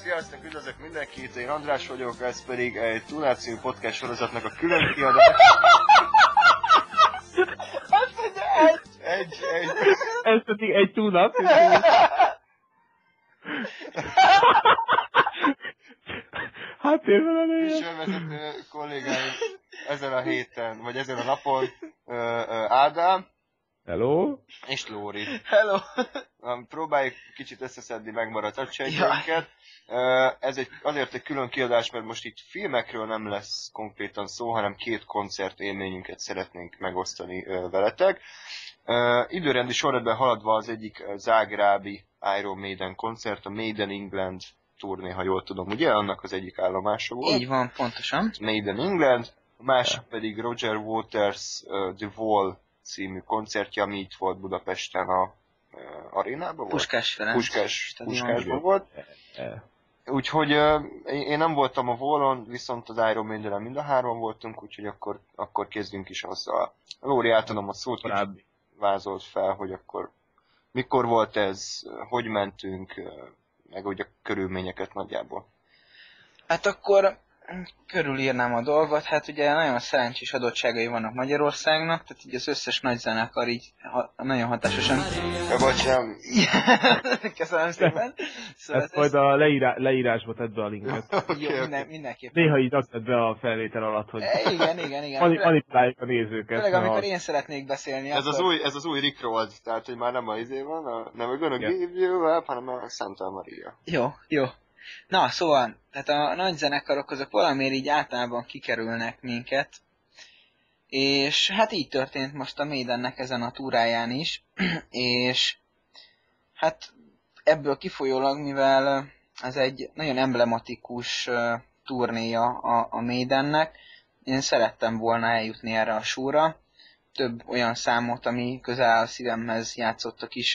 Sziasztok, üdvözlök mindenkit, én András vagyok, ez pedig egy Túlát című podcast sorozatnak a külön kiadása. Ez pedig egy túlnap. Hát érve Műsorvezető kollégáim ezen a héten, vagy ezen a napon Ádám. Hello. És Lóri. Hello. Próbáljuk kicsit összeszedni megmaradt agysejtjeinket. Ez azért egy külön kiadás, mert most itt filmekről nem lesz konkrétan szó, hanem két koncert élményünket szeretnénk megosztani veletek. Időrendi sorrendben haladva az egyik zágrábi Iron Maiden koncert, a Made in England turné, ha jól tudom, ugye? Annak az egyik állomása volt. Így van, pontosan. Made in England, a másik pedig Roger Waters The Wall című koncertje, ami itt volt Budapesten a arénában volt? Puskás Ferenc. Puskásban volt. Úgyhogy én nem voltam a Wallon, viszont az Iron Maiden-en mind a hárman voltunk, úgyhogy akkor kezdjünk is azzal. Lóri, átadom a szót, kicsit vázolt fel, hogy akkor mikor volt ez, hogy mentünk, meg úgy a körülményeket nagyjából. Hát akkor körülírnám a dolgot, hát ugye nagyon szerencsés adottságai vannak Magyarországnak, tehát így az összes nagy zenekar így nagyon hatásosan... Bocsánat. Köszönöm szépen. Szóval ezt majd a leírásba tedd be a linket. Jó, mindenképpen. Néha így azt tedd be a felvétel alatt, hogy igen. manipuláljuk a nézőket. Főleg amikor én szeretnék beszélni. Ez az új Rick Roll, tehát hogy már nem a izé van, nem a gonna give you up, hanem a Santa Maria. Jó. Na, szóval, tehát a nagy zenekarok azok valamiért így általában kikerülnek minket, és hát így történt most a Maidennek ezen a túráján is, és hát ebből kifolyólag, mivel ez egy nagyon emblematikus turnéja a Maidennek, én szerettem volna eljutni erre a show-ra, több olyan számot, ami közel a szívemhez játszottak is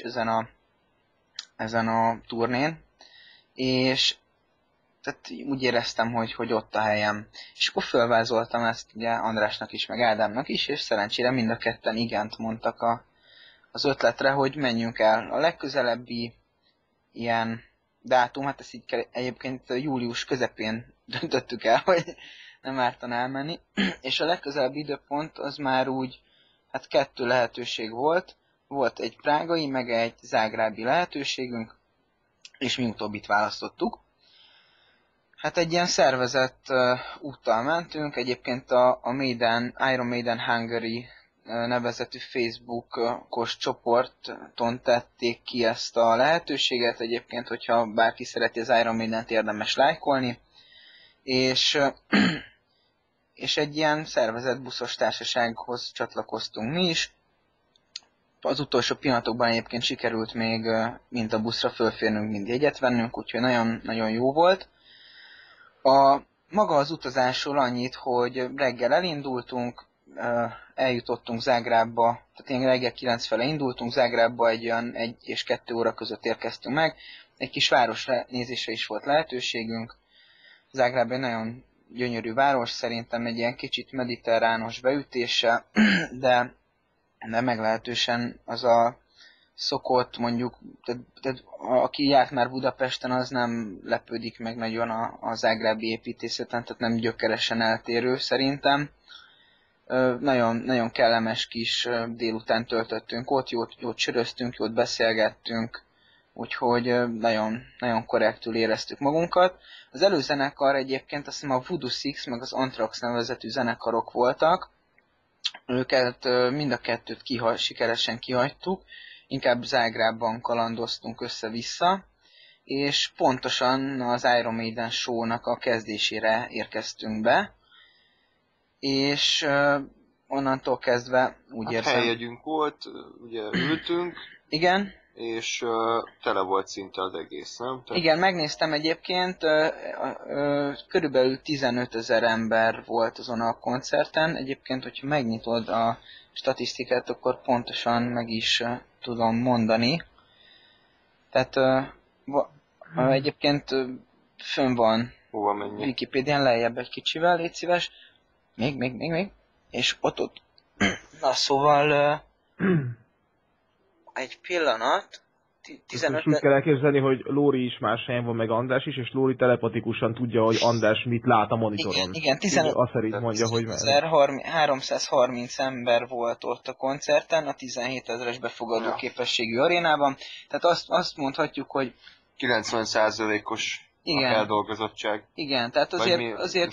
ezen a turnén, és tehát úgy éreztem, hogy ott a helyem. És akkor fölvázoltam ezt ugye Andrásnak is, meg Ádámnak is, és szerencsére mind a ketten igent mondtak az ötletre, hogy menjünk el. A legközelebbi ilyen dátum, hát ezt így kell, egyébként július közepén döntöttük el, hogy nem ártana elmenni, és a legközelebbi időpont az már úgy, hát kettő lehetőség volt. Volt egy prágai, meg egy zágrábi lehetőségünk, és mi utóbbit választottuk. Hát egy ilyen szervezett úttal mentünk, egyébként a Iron Maiden Hungary nevezetű Facebookos csoporton tették ki ezt a lehetőséget, egyébként, hogyha bárki szereti az Iron Maident, érdemes lájkolni, és egy ilyen szervezett buszos társasághoz csatlakoztunk mi is. Az utolsó pillanatokban egyébként sikerült még mind a buszra fölférnünk, mind jegyet vennünk, úgyhogy nagyon, nagyon jó volt. Maga az utazásról annyit, hogy reggel elindultunk, eljutottunk Zágrábba, tehát én reggel 9 fele indultunk, Zágrábba egy olyan 1 és 2 óra között érkeztünk meg. Egy kis városnézésre is volt lehetőségünk. Zágráb egy nagyon gyönyörű város, szerintem egy ilyen kicsit mediterrános beütése, de meglehetősen az a szokott, mondjuk, tehát aki járt már Budapesten, az nem lepődik meg nagyon a zágrábi építészeten, tehát nem gyökeresen eltérő szerintem. Nagyon, nagyon kellemes kis délután töltöttünk ott, jót söröztünk, jót beszélgettünk, úgyhogy nagyon, nagyon korrektül éreztük magunkat. Az előzenekar egyébként azt hiszem a Voodoo Six meg az Anthrax nevezetű zenekarok voltak, őket mind a kettőt sikeresen kihagytuk, inkább Zágrábban kalandoztunk össze-vissza, és pontosan az Iron Maiden show-nak a kezdésére érkeztünk be, és onnantól kezdve úgy érzem... Helyjegyünk volt, ugye ültünk. Igen. És tele volt szinte az egész, nem? Igen, megnéztem egyébként, körülbelül 15 000 ember volt azon a koncerten. Egyébként, hogyha megnyitod a statisztikát, akkor pontosan meg is tudom mondani. Tehát egyébként fönn van Wikipédián, lejjebb egy kicsivel, légy szíves. Még. És ott. Na szóval... Egy pillanat. Most úgy kell elképzelni, hogy Lóri is más helyen van, meg András is, és Lóri telepatikusan tudja, hogy András mit lát a monitoron. Igen, Azt szerint mondja, hogy 330 ember volt ott a koncerten, a 17 000-es befogadó képességű arénában. Tehát azt mondhatjuk, hogy 90%-os a feldolgozottság. Igen, tehát azért...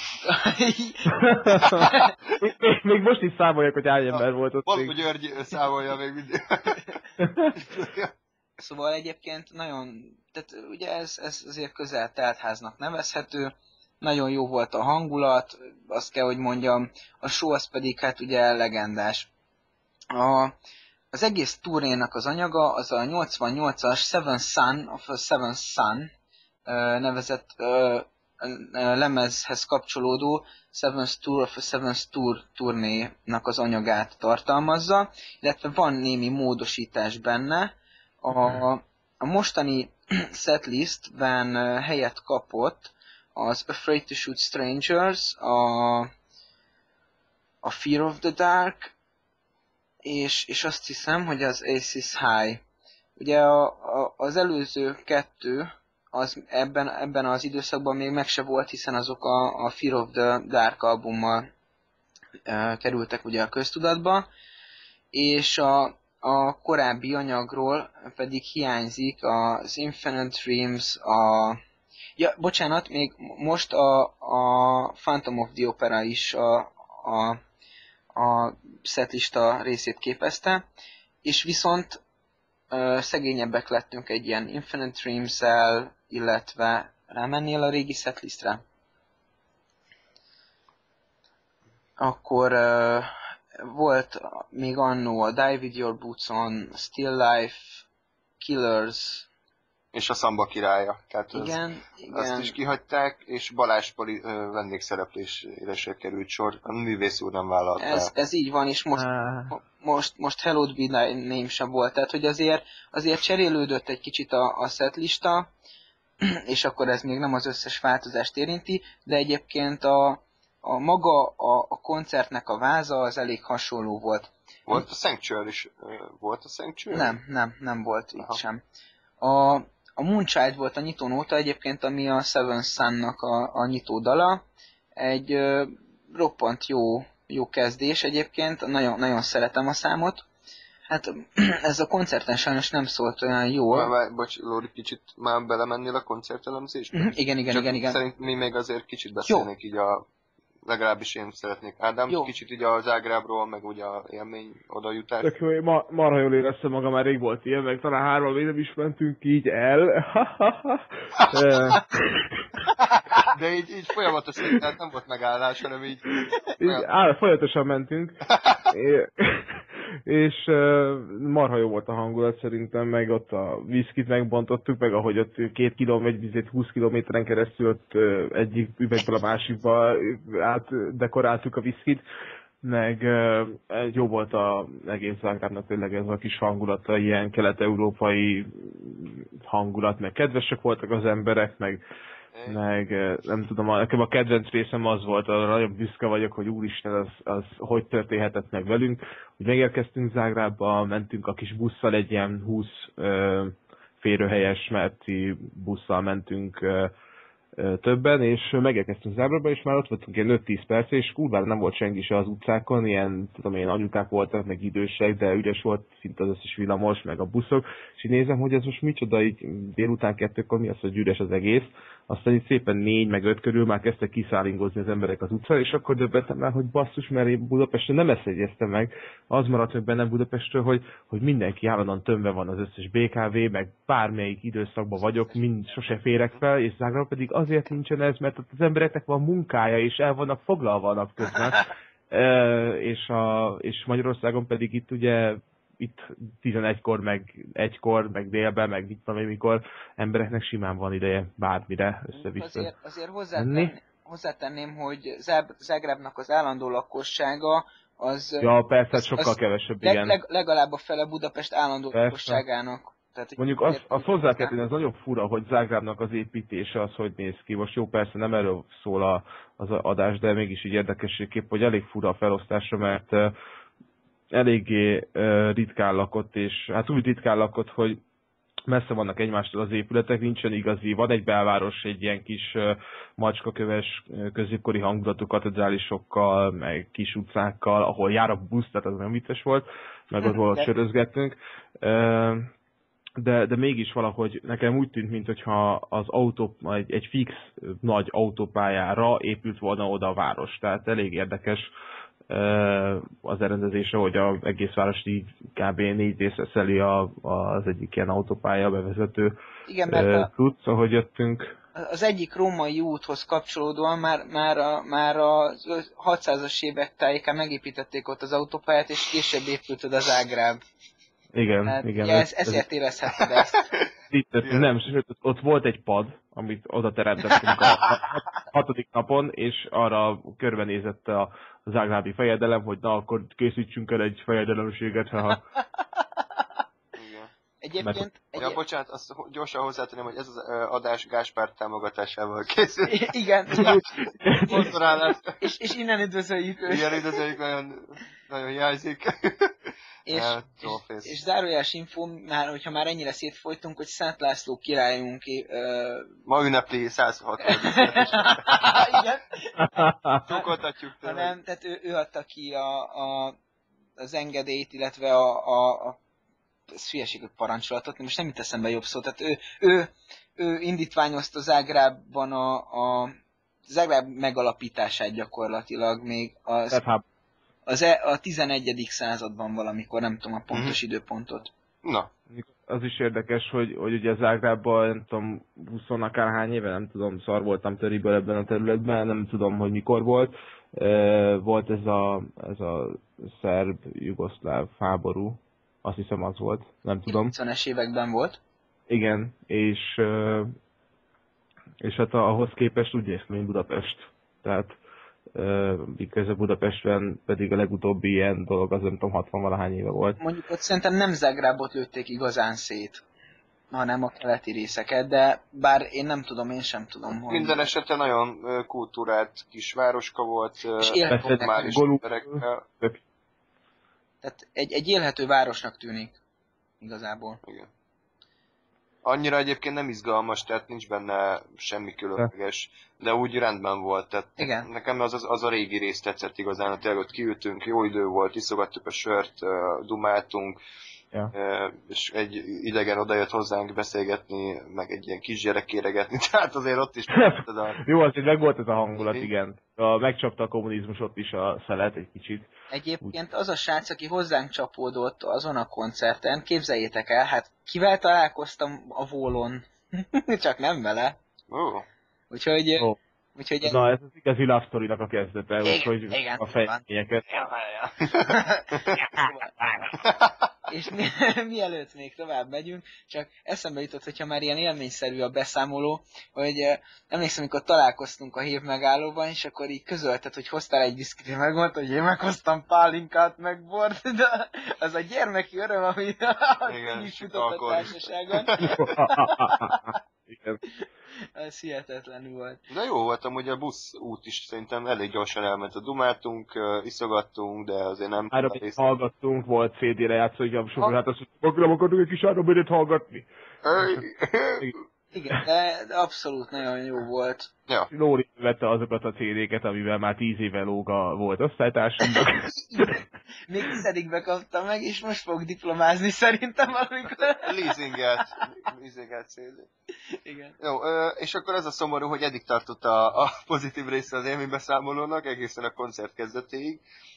még most is számolják, hogy hány ember volt ott. Való György számolja még mindig. Szóval egyébként nagyon, tehát ugye ez azért közel teltháznak nevezhető, nagyon jó volt a hangulat, azt kell, hogy mondjam, a show az pedig hát ugye legendás. Az egész turnénak az anyaga az a 88-as Seven Sun nevezett lemezhez kapcsolódó Seventh Tour of a Seventh Tour turnénak az anyagát tartalmazza, illetve van némi módosítás benne. A mostani setlistben helyet kapott az Afraid to Shoot Strangers, a Fear of the Dark, és azt hiszem, hogy az Aces High. Ugye az előző kettő, az ebben az időszakban még meg se volt, hiszen azok a Fear of the Dark albummal kerültek ugye a köztudatba, és a korábbi anyagról pedig hiányzik az Infinite Dreams, ja, bocsánat, még most a Phantom of the Opera is a setlista részét képezte, és viszont szegényebbek lettünk egy ilyen Infinite Dreams-el, illetve rámennél a régi setlistre? Akkor volt még annó a Die With Your Boots On, Still Life, Killers. És a Szamba királya. Tehát igen. Azt is kihagyták, és Balázs Pali vendégszereplésére se került sor. A művész úr nem vállalta. Ez így van, és most Hallowed Be Thy Name sem volt. Tehát, hogy azért cserélődött egy kicsit a setlista, és akkor ez még nem az összes változást érinti, de egyébként maga a koncertnek a váza az elég hasonló volt. Volt a Sanctuary is? Volt a Sanctuary? Nem volt itt sem. A Moonchild volt a nyitónóta egyébként, ami a Seven Sun-nak a nyitódala. Egy roppant jó kezdés egyébként, nagyon, nagyon szeretem a számot. Hát ez a koncerten sajnos nem szólt olyan jól. Bocs, Lóri, kicsit már belemennél a koncertelemzésbe? Igen. Szerint mi még azért kicsit beszélnék így legalábbis én szeretnék. Ádám, kicsit így a Zágrábról, meg ugye a élmény odajutás. Tök jó, marha jól éreztem magam, már rég volt ilyen, meg talán 3 éve is mentünk így el. De így folyamatosan, tehát nem volt megállás, hanem így... Folyamatosan mentünk. És marha jó volt a hangulat szerintem, meg ott a viszkit megbontottuk, meg ahogy ott 20 kilométeren keresztül ott egyik üvegből a másikba átdekoráltuk a viszkit, meg jó volt az egész Zágrábnak tényleg ez a kis hangulata, ilyen kelet-európai hangulat, meg kedvesek voltak az emberek, meg nem tudom, nekem a kedvenc részem az volt, arra nagyon büszke vagyok, hogy úristen, az hogy történhetett meg velünk, hogy megérkeztünk Zágrábba, mentünk a kis busszal, egy ilyen 20 férőhelyes merci busszal mentünk többen, és megérkeztünk Zágrábba, és már ott voltunk ilyen 5-10 perc, és kurvára nem volt senki se az utcákon, ilyen, tudom én, anyukák voltak, meg idősek, de üres volt szinte az összes villamos, meg a buszok, és így nézem, hogy ez most micsoda, így délután 2-kor mi az, hogy üres az egész, aztán így szépen 4 meg 5 körül már kezdtek kiszállingozni az emberek az utcára, és akkor döbbentem el, hogy basszus, mert én Budapesten nem ezt jegyeztem meg, az maradt meg bennem Budapestről, hogy mindenki állandóan tömve van, az összes BKV, meg bármelyik időszakban vagyok, sose férek fel, és Zágráb pedig azért nincsen ez, mert ott az embereknek van munkája, és el vannak foglalva a napközben. És Magyarországon pedig itt ugye 11-kor, meg 1-kor, meg délben, meg mit tudom én mikor embereknek simán van ideje bármire össze-vissza. Azért hozzátenném, hogy Zágrábnak az állandó lakossága az... Ja, persze, sokkal kevesebb, igen. Legalább a fele Budapest állandó lakosságának. Tehát, mondjuk azt hozzá kell tenni, ez nagyon fura, hogy Zágrábnak az építése az hogy néz ki. Most jó, persze nem erről szól az adás, de mégis így érdekességképp, hogy elég fura a felosztása, mert eléggé ritkán lakott, és hát úgy ritkán lakott, hogy messze vannak egymástól az épületek, nincsen igazi, van egy belváros, egy ilyen kis macskaköves középkori hangulatú katedrálisokkal, meg kis utcákkal, ahol jár a busz, tehát az nem vicces volt, meg ott valahogy sörözgettünk. De mégis valahogy nekem úgy tűnt, mintha az autó, egy fix nagy autópályára épült volna oda a város. Tehát elég érdekes az elrendezése, hogy az egész várost így kb. 4 részre szeli az egyik ilyen autópálya bevezető tudsz, ahogy jöttünk. Az egyik római úthoz kapcsolódóan már a 600-as évek tájékán megépítették ott az autópályát, és később épült oda Zágráb. Igen, hát, igen. Ezért érezheted ezt. Nem, sőt, ott volt egy pad, amit oda teremtettünk a 6. napon, és arra körbenézett a zágrábi fejedelem, hogy na, akkor készítsünk el egy fejedelemséget, ha... Egyébként... Ja, bocsánat, azt gyorsan hozzátenném, hogy ez az adás Gáspár támogatásával készül. Igen. Sponsorálás. És innen üdvözöljük őt. Igen, üdvözöljük, nagyon jelzik. És zárójeles info, hogyha már ennyire szétfolytunk, hogy Szent László királyunk... ma ünnepli 106. Igen. Tukoltatjuk tőle. Hanem, tehát ő adta ki az engedélyt, illetve ez hülyeség, hogy parancsolatot, most nem jut eszembe jobb szó, tehát ő indítványozta Zágrábban a Zágráb megalapítását gyakorlatilag még a 11. században valamikor, nem tudom a pontos időpontot. Na. Az is érdekes, hogy ugye Zágrábban, nem tudom, 20 akárhány éve, nem tudom, szar voltam töriből ebben a területben, nem tudom, hogy mikor volt. Volt ez a szerb-jugoszláv háború, azt hiszem az volt, nem tudom. 90-es években volt. Igen, és hát ahhoz képest úgy néz ki, mint Budapest. Tehát miközben Budapestben pedig a legutóbbi ilyen dolog az nem tudom 60-valahány éve volt. Mondjuk ott szerintem nem Zágrábot lőtték igazán szét, hanem a keleti részeket, de bár én nem tudom, én sem tudom, hogy... Minden esetre nagyon kultúrált kisvároska volt, és normális emberekkel. Tehát egy élhető városnak tűnik, igazából. Igen. Annyira egyébként nem izgalmas, tehát nincs benne semmi különleges, de úgy rendben volt. Tehát igen. Nekem az a régi rész tetszett igazán, tényleg ott kiültünk, jó idő volt, iszogattuk a sört, dumáltunk, és egy idegen odajött hozzánk beszélgetni, meg egy ilyen kisgyerek kéregetni, tehát azért ott is... Jó, azért meg volt ez a hangulat, igen. Megcsapta a kommunizmus ott is a szelet egy kicsit. Egyébként az a srác, aki hozzánk csapódott azon a koncerten, képzeljétek el, hát kivel találkoztam a Vólon? Csak nem vele. Úgyhogy... Na, ez az igazi love story-nak a kezdete, úgyhogy a fejlényeket. És mielőtt még tovább megyünk, csak eszembe jutott, hogyha már ilyen élményszerű a beszámoló, hogy emlékszem, amikor találkoztunk a hív megállóban, és akkor így közölted, hogy hoztál egy viszkit, megmondta, hogy én meghoztam pálinkát, meg bort, de az a gyermeki öröm, ami is jutott a társaságon. Igen. Ez hihetetlenül volt. De jó volt, amúgy a busz út is szerintem elég gyorsan elment. A dumáltunk, iszogattunk, de azért nem... Áramét hallgattunk, volt CD-re játszó, hogy hát azt mondjuk, nem akartunk egy kis áramét hallgatni. Igen, de abszolút nagyon jó volt. Ja. Lóri vette azokat a CD-ket, amivel már 10 éve lóga volt osztálytársunknak. Még 10-be kaptam meg, és most fog diplomázni szerintem valamikor. Leasingelt CD. Igen. Jó, és akkor ez a szomorú, hogy eddig tartott a pozitív része az élménybeszámolónak, egészen a koncert kezdetéig.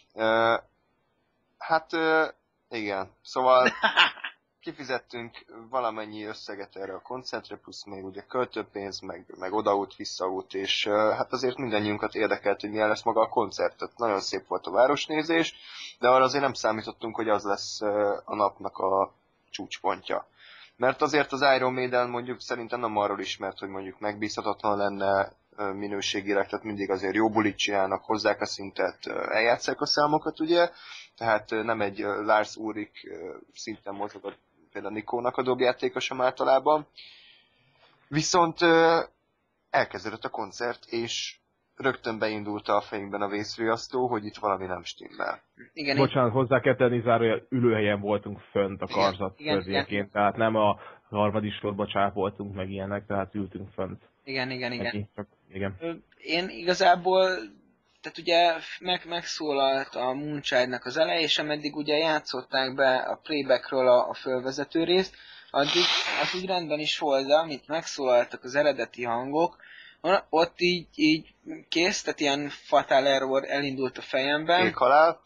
Hát, igen, szóval... Kifizettünk valamennyi összeget erre a koncertre, plusz még ugye költőpénz, meg odaút, visszaút, és hát azért mindannyiunkat érdekelt, hogy milyen lesz maga a koncert. Tehát nagyon szép volt a városnézés, de arra azért nem számítottunk, hogy az lesz a napnak a csúcspontja. Mert azért az Iron Maiden mondjuk szerintem nem arról ismert, hogy mondjuk megbízhatatlan lenne minőségileg, tehát mindig azért jó bulit csinálnak, hozzák a szintet, eljátszák a számokat, ugye? Tehát nem egy Lars Ulrich szinten mozog például Nikónak a dobjátékosom általában. Viszont elkezdődött a koncert, és rögtön beindult a fejünkben a vészriasztó, hogy itt valami nem stimmel. Igen, bocsánat, hozzá kell tenni, zárójel, ülőhelyen voltunk fönt a karzat környékén, tehát nem a harmadik sorba csápoltunk, meg ilyenek, tehát ültünk fönt. Igen. Neki, csak, igen. Én igazából, tehát ugye megszólalt a Moonchild-nak az eleje, és ameddig ugye játszották be a playbackről a fölvezető részt, addig az úgy rendben is volt, de amit megszólaltak az eredeti hangok, ott így kész, tehát ilyen fatal error elindult a fejemben, Éghalál.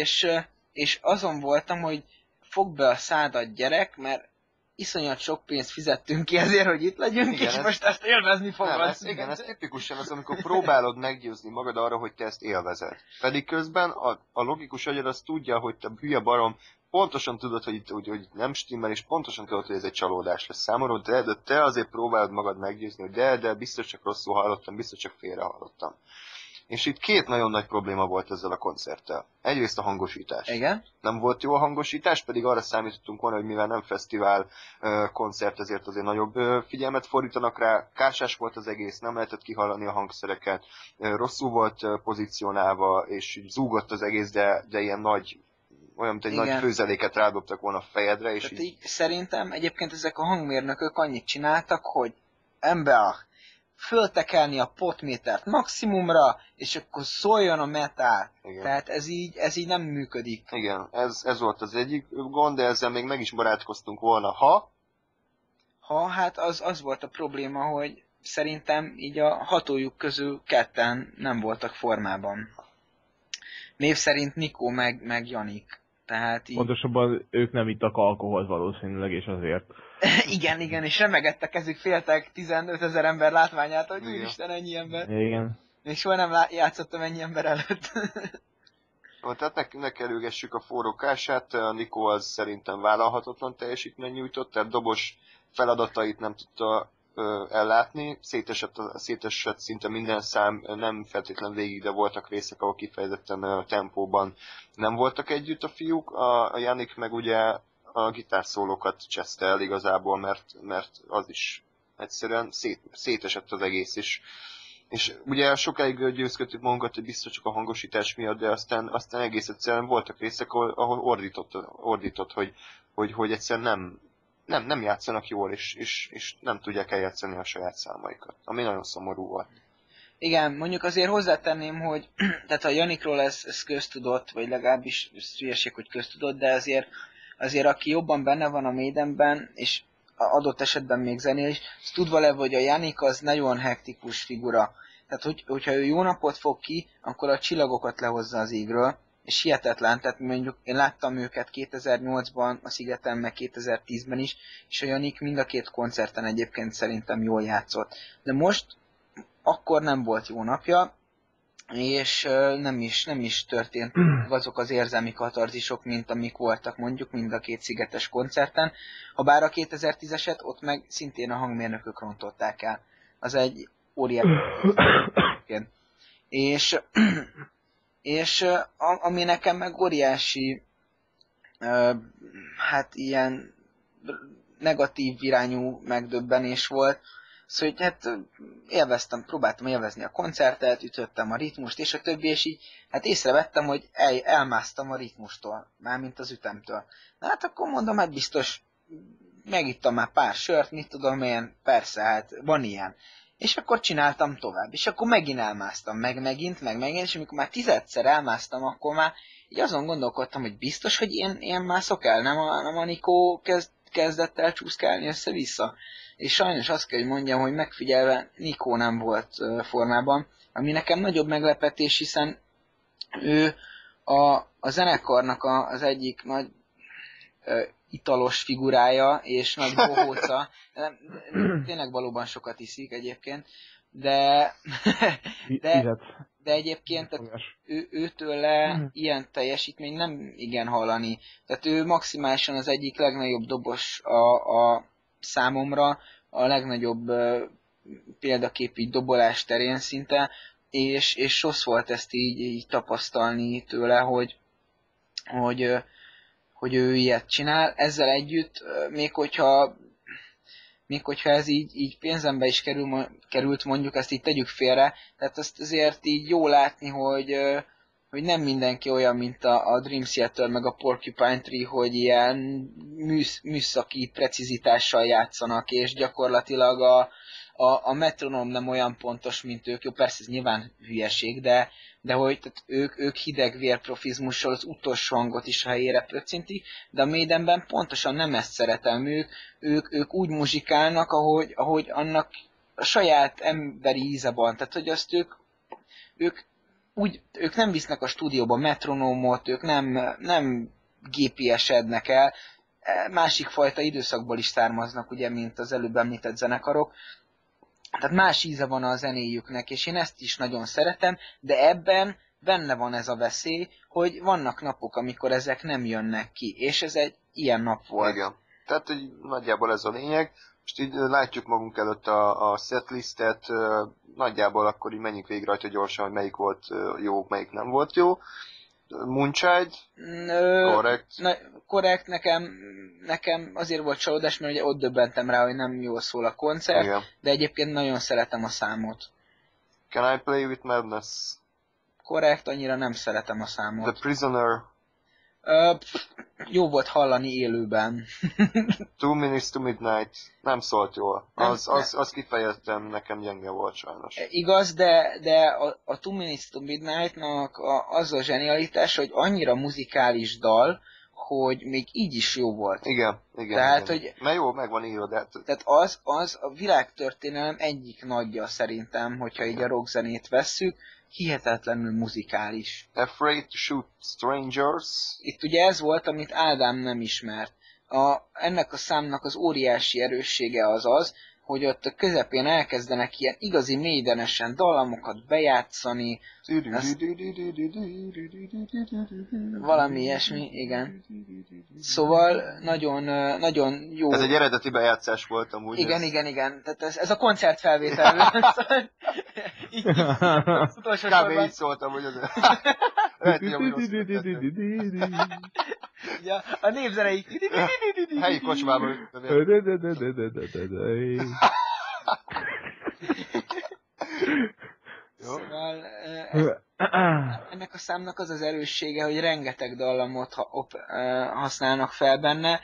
és azon voltam, hogy fog be a szádat gyerek, mert iszonyat sok pénzt fizettünk ki ezért, hogy itt legyünk, igen, és most ezt élvezni fogod. Nem, igen, ez tipikusan az, amikor próbálod meggyőzni magad arra, hogy te ezt élvezed. Pedig közben a logikus agyad az tudja, hogy te hülye barom, pontosan tudod, hogy itt nem stimmel, és pontosan tudod, hogy ez egy csalódás lesz számomra, de te azért próbálod magad meggyőzni, hogy de biztos csak rosszul hallottam, biztos csak félre hallottam. És itt két nagyon nagy probléma volt ezzel a koncerttel. Egyrészt a hangosítás. Igen. Nem volt jó a hangosítás, pedig arra számítottunk volna, hogy mivel nem fesztivál koncert, ezért azért nagyobb figyelmet fordítanak rá. Kásás volt az egész, nem lehetett kihallani a hangszereket, rosszul volt pozícionálva, és zúgott az egész, de ilyen nagy, olyan, mint egy nagy főzeléket rádobtak volna a fejedre. És így szerintem egyébként ezek a hangmérnökök annyit csináltak, hogy ember, föltekelni a potmétert maximumra, és akkor szóljon a metal. Igen. Tehát ez így nem működik. Igen, ez volt az egyik gond, de ezzel még meg is barátkoztunk volna, hát az volt a probléma, hogy szerintem így a hatójuk közül ketten nem voltak formában. Név szerint Nikó meg Janik. Tehát így... Pontosabban ők nem ittak alkoholt valószínűleg, és azért. igen, és remegett a kezük, féltek 15 000 ember látványától, hogy úristen, ennyi ember. Igen. Még soha nem játszottam ennyi ember előtt. Tehát ne kerülgessük a forró kását, Nikó az szerintem vállalhatatlan teljesítmény nyújtott, tehát dobos feladatait nem tudta ellátni, szétesett szinte minden szám, nem feltétlen végig, de voltak részek, ahol kifejezetten tempóban nem voltak együtt a fiúk, a Jannik meg ugye a gitárszólókat cseszte el igazából, mert az is egyszerűen szétesett az egész is. És ugye sokáig győzködtük magunkat, hogy biztos csak a hangosítás miatt, de aztán egész egyszerűen voltak részek, ahol ordított, hogy egyszerűen nem játszanak jól, és nem tudják eljátszani a saját számaikat. Ami nagyon szomorú volt. Igen, mondjuk azért hozzátenném, hogy tehát a Janikról ez köztudott, vagy legalábbis hülyeség, hogy köztudott, de azért aki jobban benne van a Maidenben, és adott esetben még zenél is, az tudva levő, hogy a Janik az nagyon hektikus figura. Tehát, hogyha ő jó napot fog ki, akkor a csillagokat lehozza az égről, és hihetetlen, tehát mondjuk én láttam őket 2008-ban a Szigeten, meg 2010-ben is, és a Janik mind a két koncerten egyébként szerintem jól játszott. De most akkor nem volt jó napja, és nem is történt azok az érzelmi katarzisok, mint amik voltak mondjuk mind a két szigetes koncerten. Habár a 2010-eset ott meg szintén a hangmérnökök rontották el. Az egy óriási. És ami nekem meg óriási, hát ilyen negatív irányú megdöbbenés volt, szóval, hogy hát próbáltam élvezni a koncertet, ütöttem a ritmust, és a többi, és így hát észrevettem, hogy elmásztam a ritmustól, mármint az ütemtől. Na hát akkor mondom, hát biztos megittam már pár sört, mit tudom én, persze, hát van ilyen. És akkor csináltam tovább, és akkor megint elmásztam, megint, és amikor már 10-szer elmásztam, akkor már így azon gondolkodtam, hogy biztos, hogy én mászok el, nem a Nikó kezdett el csúszkálni össze-vissza. És sajnos azt kell, hogy mondjam, hogy megfigyelve Nikó nem volt formában, ami nekem nagyobb meglepetés, hiszen ő a zenekarnak az egyik nagy italos figurája, és nagy bohóca. Tényleg valóban sokat iszik egyébként, de egyébként őtőle ilyen teljesítmény nem igen hallani. Tehát ő maximálisan az egyik legnagyobb dobos a számomra, a legnagyobb példaképű dobolás terén szinte, és rossz volt ezt így tapasztalni tőle, hogy ő ilyet csinál. Ezzel együtt, még hogyha ez így pénzembe is került, mondjuk ezt így tegyük félre, tehát azt azért így jó látni, nem mindenki olyan, mint a Dream Theater meg a Porcupine Tree, hogy ilyen műszaki precizitással játszanak, és gyakorlatilag a metronóm nem olyan pontos, mint ők. Jó, persze ez nyilván hülyeség, de hogy tehát ők hideg vérprofizmussal az utolsó hangot is a helyére pöccintik, de a Maidenben pontosan nem ezt szeretem. Ők úgy muzsikálnak, ahogy annak a saját emberi íze van. Tehát, hogy azt ők nem visznek a stúdióba metronómot, ők nem GPS-ednek el, másik fajta időszakból is származnak, ugye, mint az előbb említett zenekarok. Tehát más íze van a zenéjüknek, és én ezt is nagyon szeretem, de ebben benne van ez a veszély, hogy vannak napok, amikor ezek nem jönnek ki, és ez egy ilyen nap volt. Igen. Tehát, hogy nagyjából ez a lényeg. Most így látjuk magunk előtt a setlistet, nagyjából akkor így menjünk végig rajta gyorsan, hogy melyik volt jó, melyik nem volt jó. Moonchild, korrekt. Korrekt, nekem azért volt csalódás, mert ugye ott döbbentem rá, hogy nem jól szól a koncert, igen. De egyébként nagyon szeretem a számot. Can I Play With Madness? Korrekt, annyira nem szeretem a számot. The Prisoner. Jó volt hallani élőben. 2 Minutes to Midnight. Nem szólt jól. Az kifejezetten nekem gyenge volt sajnos. Igaz, de a 2 Minutes to Midnight-nak az a zsenialitás, hogy annyira muzikális dal, hogy még így is jó volt. Igen. Tehát, igen. Hogy, mert jó, meg van írva, de... Tehát az a világtörténelem egyik nagyja szerintem, hogyha így a rockzenét vesszük, hihetetlenül muzikális. Afraid to Shoot Strangers. Itt ugye ez volt, amit Ádám nem ismert. Ennek a számnak az óriási erőssége az, hogy ott a közepén elkezdenek ilyen igazi mélydenesen dallamokat bejátszani. Valami ilyesmi, igen. Szóval nagyon jó. Ez egy eredeti bejátszás volt amúgy. Igen. Tehát ez a koncertfelvétel. Kb. Így szóltam, hogy az... Ja, a népzenei... Helyi kocsmában. Szóval ennek a számnak az az erőssége, hogy rengeteg dallamot használnak fel benne,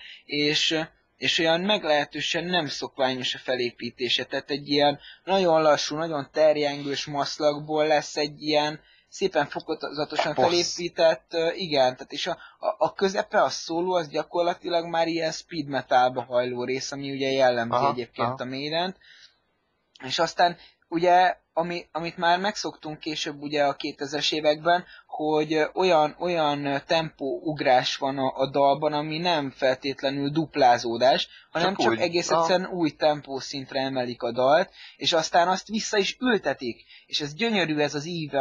és olyan meglehetősen nem szokványos a felépítése. Tehát egy ilyen nagyon lassú, nagyon terjengős maszlagból lesz egy ilyen szépen fokozatosan felépített, igen, tehát és a közepe, a szóló, az gyakorlatilag már ilyen speed metalba hajló rész, ami ugye jellemzi egyébként a Maident. És aztán ugye, amit már megszoktunk később ugye a 2000-es években, hogy olyan tempóugrás van a dalban, ami nem feltétlenül duplázódás, hanem csak egész egyszerűen új tempószintre emelik a dalt, és aztán azt vissza is ültetik. És ez gyönyörű ez az íve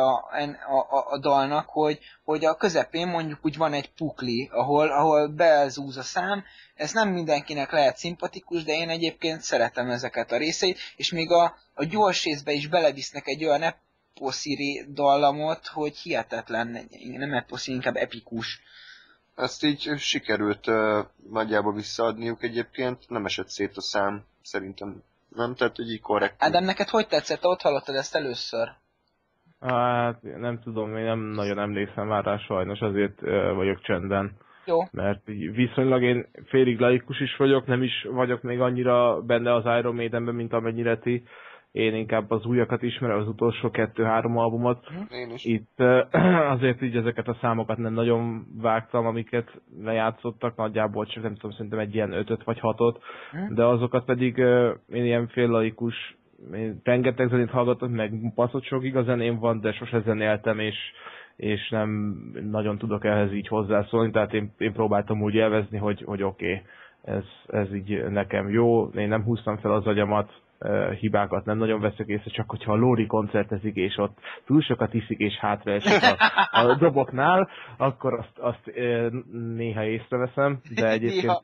a dalnak, hogy a közepén mondjuk úgy van egy pukli, ahol belzúz a szám. Ez nem mindenkinek lehet szimpatikus, de én egyébként szeretem ezeket a részeit, és még a gyors részbe is belevisznek egy olyan eposzi dallamot, hogy hihetetlen, nem eposzi, inkább epikus. Ezt így sikerült nagyjából visszaadniuk egyébként, nem esett szét a szám, szerintem nem, tehát hogy így korrekt. Ádám, neked hogy tetszett? Ott hallottad ezt először? Hát nem tudom, én nem nagyon emlékszem már rá sajnos, azért vagyok csendben. Jó. Mert viszonylag én félig laikus is vagyok, nem is vagyok még annyira benne az Iron Maidenben, mint amennyire ti. Én inkább az újakat ismerem, az utolsó 2-3 albumot. Én is. Itt azért így ezeket a számokat nem nagyon vágtam, amiket lejátszottak, nagyjából csak nem tudom, szerintem egy ilyen 5 vagy 6-ot, de azokat pedig én ilyen fél laikus, én rengeteg zenét hallgatok, meg passzott sok igaz zeném van, de sose zenéltem, és nem nagyon tudok ehhez így hozzászólni, tehát én próbáltam úgy élvezni, hogy oké, ez így nekem jó, én nem húztam fel az agyamat, hibákat nem nagyon veszek észre, csak hogyha a Lóri koncertezik, és ott túl sokat iszik, és hátraesik a doboknál, akkor azt néha észreveszem, de egyébként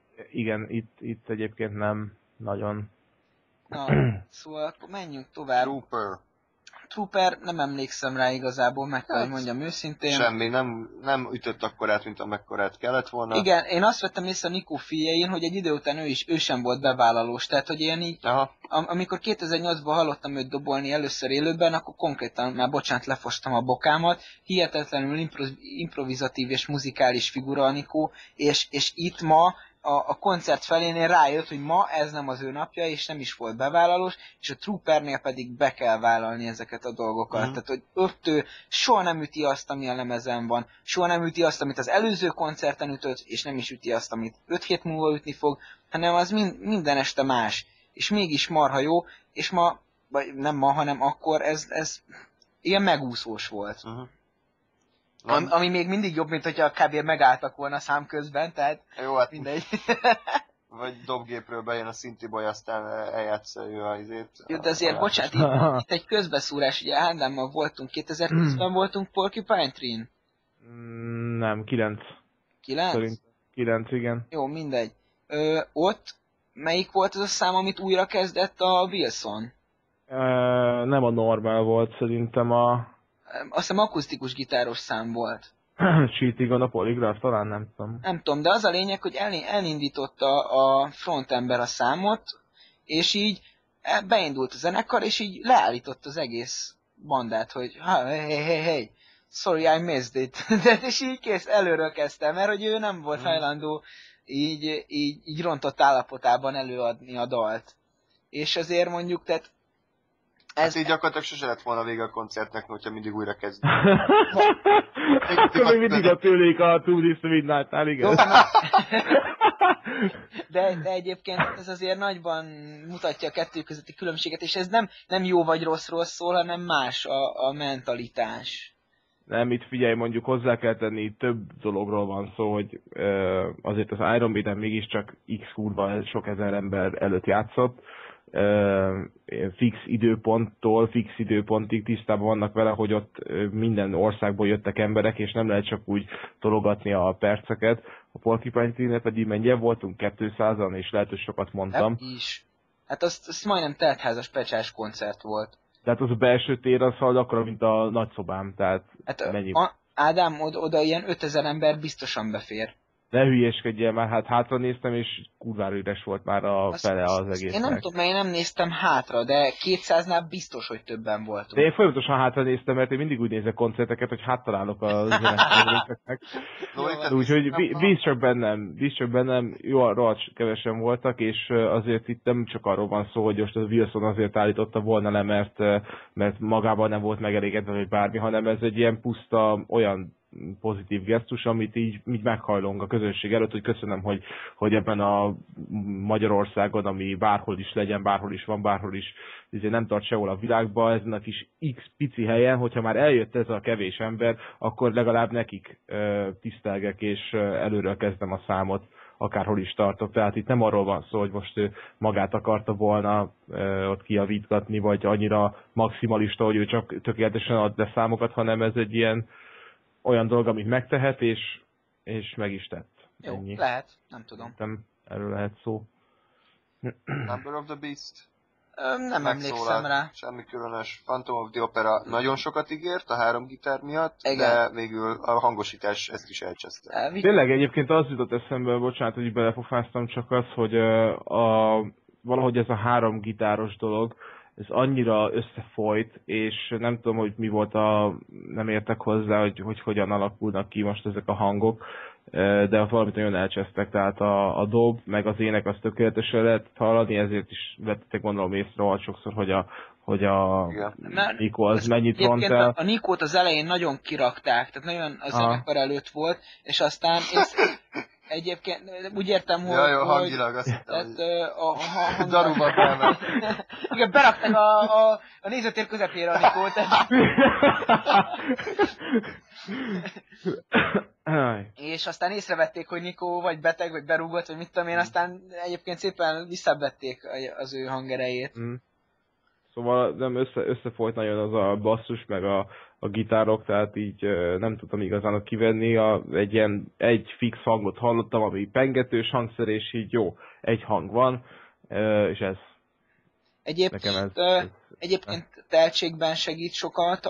itt egyébként nem nagyon. Na, szóval akkor menjünk tovább. Trooper nem emlékszem rá igazából, meg kell, hogy mondjam őszintén. Semmi, nem ütött akkorát, mint amekkorát kellett volna. Igen, én azt vettem észre a Nico fiein, hogy egy idő után ő sem volt bevállalós, tehát hogy én így, amikor 2008-ban hallottam őt dobolni először élőben, akkor konkrétan már bocsánat, lefostam a bokámat, hihetetlenül improvizatív és muzikális figura a Nico, és itt ma a koncert felénél rájött, hogy ma ez nem az ő napja, és nem is volt bevállalós, és a Troopernél pedig be kell vállalni ezeket a dolgokat. Tehát, hogy ő soha nem üti azt, ami a lemezen van, soha nem üti azt, amit az előző koncerten ütött, és nem is üti azt, amit 5 hét múlva ütni fog, hanem az minden este más. És mégis marha jó, és ma, vagy nem ma, hanem akkor ez ilyen megúszós volt. Ami még mindig jobb, mint hogyha kb. Megálltak volna szám közben, tehát jó, hát mindegy. Vagy dobgépről bejön a Szintiboly, aztán eljátsza ő a izét. Jó, de azért, bocsánat, itt egy közbeszúrás, ugye Ádámmal voltunk, 2010-ben voltunk Porcupine Tree-n? Nem, 9. 9? Szerint 9, igen. Jó, mindegy. Ott melyik volt az a szám, amit újra kezdett a Wilson? Nem a normál volt, szerintem a... Azt hiszem akusztikus gitáros szám volt. Cheating on a Polygraph, talán nem tudom. Nem tudom, de az a lényeg, hogy elindította a frontember a számot, és így beindult a zenekar, és így leállított az egész bandát, hogy hey, sorry I missed it. És így kész, előről kezdtem, mert hogy ő nem volt hajlandó így rontott állapotában előadni a dalt. És azért mondjuk, tehát ez így gyakorlatilag sose lett volna vége a koncertnek, hogyha mindig újra kezdjük. Akkor még mindig a tőlék a Two Days to Midnight-nál, igen. De egyébként ez azért nagyban mutatja a kettő közötti különbséget, és ez nem jó vagy rosszról szól, hanem más a mentalitás. Nem, itt figyelj, mondjuk hozzá kell tenni, több dologról van szó, hogy azért az Iron Maiden mégiscsak x kurva sok ezer ember előtt játszott, fix időponttól, fix időpontig tisztában vannak vele, hogy ott minden országból jöttek emberek, és nem lehet csak úgy tologatni a perceket. A Porcupine Tree-nél pedig mennyien voltunk? 200-an, és lehet, hogy sokat mondtam. Hát is. Hát az majdnem teltházas pecsás koncert volt. Tehát az a belső tér az halad akkora, mint a nagyszobám, tehát hát mennyi? Ádám, oda ilyen 5000 ember biztosan befér. Ne hülyéskedjél már, hát hátra néztem, és kurvára üres volt már a fele az egésznek. Én nem tudom, mert én nem néztem hátra, de 200-nál biztos, hogy többen voltunk. De én folyamatosan hátra néztem, mert én mindig úgy nézek koncerteket, hogy háttalálok a zeneszerzőknek. Úgyhogy bíz csak bennem, jó, rohadt kevesen voltak, és azért itt nem csak arról van szó, hogy most a Wilson azért állította volna le, mert magában nem volt megelégedve, vagy bármi, hanem ez egy ilyen puszta olyan pozitív gesztus, amit így meghajlong a közönség előtt, hogy köszönöm, hogy ebben a Magyarországon, ami bárhol is legyen, bárhol is van, bárhol is nem tart sehol a világban, ezen a kis x pici helyen, hogyha már eljött ez a kevés ember, akkor legalább nekik tisztelgek, és előről kezdem a számot, akárhol is tartok. Tehát itt nem arról van szó, hogy most ő magát akarta volna ott kijavítgatni, vagy annyira maximalista, hogy ő csak tökéletesen ad le számokat, hanem ez egy ilyen olyan dolog, amit megtehet, és meg is tett. Jó, ennyi. lehet, nem tudom. Nem, erről lehet szó. Number of the Beast. Nem emlékszem rá. Semmi különös. Phantom of the Opera nagyon sokat ígért a 3 gitár miatt, igen, de végül a hangosítás ezt is elcseszte. Tényleg egyébként az jutott eszembe, bocsánat, hogy belefofáztam, csak az, hogy valahogy ez a 3 gitáros dolog, ez annyira összefolyt, és nem tudom, hogy mi volt nem értek hozzá, hogy hogyan alakulnak ki most ezek a hangok, de valamit nagyon elcsesztek, tehát a dob, meg az ének az tökéletesen lehet hallani, ezért is vettetek gondolom észre rohadt sokszor, hogy a Nikó az mennyit ront el. A Nikót az elején nagyon kirakták, tehát nagyon a zenekar előtt volt, és aztán egyébként úgy értem, hogy... Ja, jó, hangilag azt hittem, hogy... Daruba kell. Igen, berakták a nézőtér közepére a Nikót. És aztán észrevették, hogy Nikó vagy beteg, vagy berúgott, vagy mit tudom én, aztán egyébként szépen visszavették az ő hangerejét. Szóval nem összefolyt nagyon az a basszus, meg a gitárok, tehát így nem tudtam igazán kivenni. Egy fix hangot hallottam, ami pengetős hangszer, és így jó, egy hang van, és ez. Egyébként tehetségben segít sokat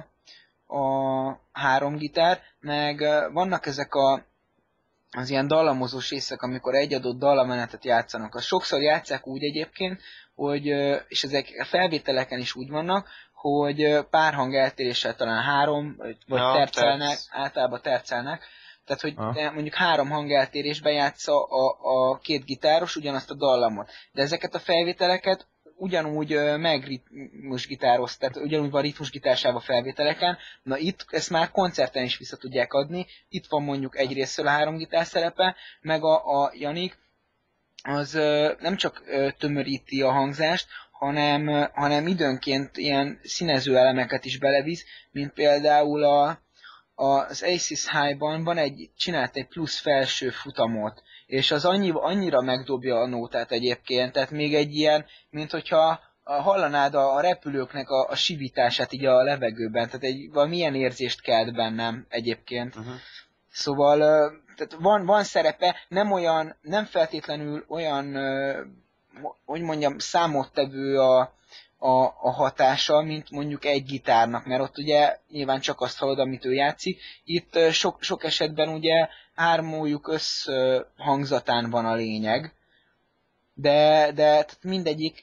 a három gitár, meg vannak ezek az ilyen dallamozós részek, amikor egy adott dallamenetet játszanak. Azt sokszor játsszák úgy egyébként, hogy, és ezek a felvételeken is úgy vannak, hogy pár hang eltéréssel talán 3, vagy tercelnek, általában tercelnek, tehát hogy mondjuk 3 hangeltérésben játsza a két gitáros ugyanazt a dallamot. De ezeket a felvételeket ugyanúgy megritmusgitároz, tehát ugyanúgy van ritmusgitársában a felvételeken. Na itt ezt már koncerten is vissza tudják adni. Itt van mondjuk egyrésztől a 3 gitár szerepe, meg a Janik az nem csak tömöríti a hangzást, hanem időnként ilyen színező elemeket is belevisz, mint például az Aces High-ban csinált egy plusz felső futamot, és az annyira megdobja a nótát egyébként, tehát még egy ilyen, mint hogyha hallanád a repülőknek a sivítását így a levegőben, tehát valamilyen érzést kelt bennem egyébként. Szóval tehát van szerepe, nem feltétlenül olyan, hogy mondjam, számottevő a hatása, mint mondjuk egy gitárnak, mert ott ugye nyilván csak azt hallod, amit ő játszik. Itt sok esetben ugye hármójuk összhangzatán van a lényeg, de tehát mindegyik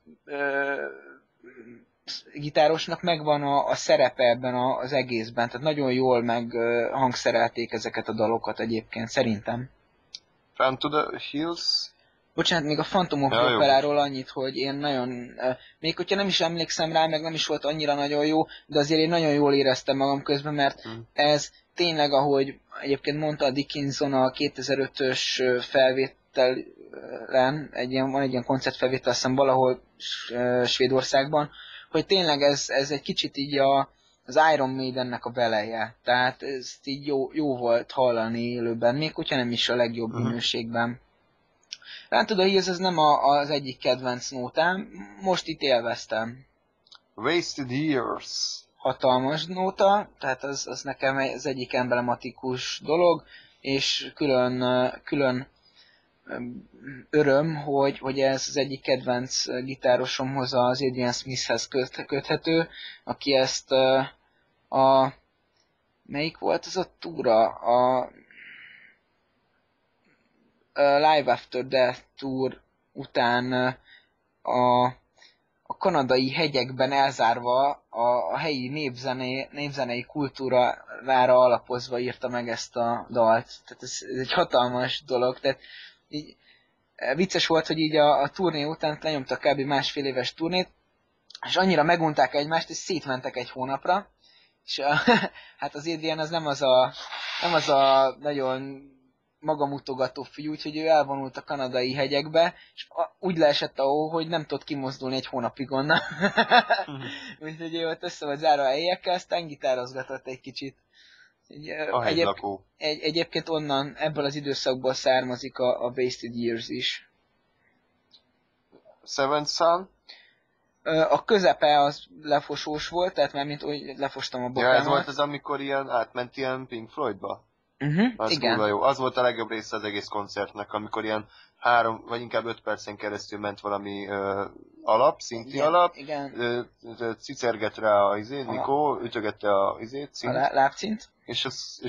gitárosnak megvan a szerepe ebben az egészben, tehát nagyon jól meghangszerelték ezeket a dalokat egyébként, szerintem. Run to the Hills? Bocsánat, még a Phantom of the Opera-ról annyit, hogy én nagyon, még hogyha nem is emlékszem rá, meg nem is volt annyira nagyon jó, de azért én nagyon jól éreztem magam közben, mert ez tényleg, ahogy egyébként mondta a Dickinson a 2005-ös felvételen, van egy ilyen koncertfelvétel, azt hiszem valahol Svédországban, hogy tényleg ez egy kicsit így az Iron Maidennek a beleje. Tehát ez így jó volt hallani élőben, még hogyha nem is a legjobb minőségben. Látod, hogy ez nem az egyik kedvenc nótám, most itt élveztem. Wasted Years. Hatalmas nóta, tehát az nekem az egyik emblematikus dolog, és külön öröm, hogy ez az egyik kedvenc gitárosomhoz, az Adrian Smithhez köthető, aki ezt melyik volt az a túra? A Live After Death Tour után a kanadai hegyekben elzárva a helyi népzenei kultúrára alapozva írta meg ezt a dalt. Tehát ez egy hatalmas dolog. Tehát így, vicces volt, hogy így a turné után lenyomtak kb. Másfél éves turnét, és annyira megunták egymást, és szétmentek egy hónapra. És hát az Adrian az nem az a nagyon magamutogató fiú, úgyhogy ő elvonult a kanadai hegyekbe, és úgy leesett a hó, hogy nem tudott kimozdulni egy hónapig onnan. Úgyhogy ő ott össze volt zárva a helyekkel, aztán gitározgatott egy kicsit. Egyébként onnan, ebből az időszakból származik a Wasted Years is. Seventh Son? A közepe az lefosós volt, tehát már mint hogy lefostam a bokámat. Ja, ez volt az, amikor átment ilyen Pink Floydba? Az igen. jó. Az volt a legjobb része az egész koncertnek, amikor ilyen 3 vagy inkább 5 percen keresztül ment valami szinti alap. Igen. Cicerget rá Nikó, ütögette a szint. A lábcint. És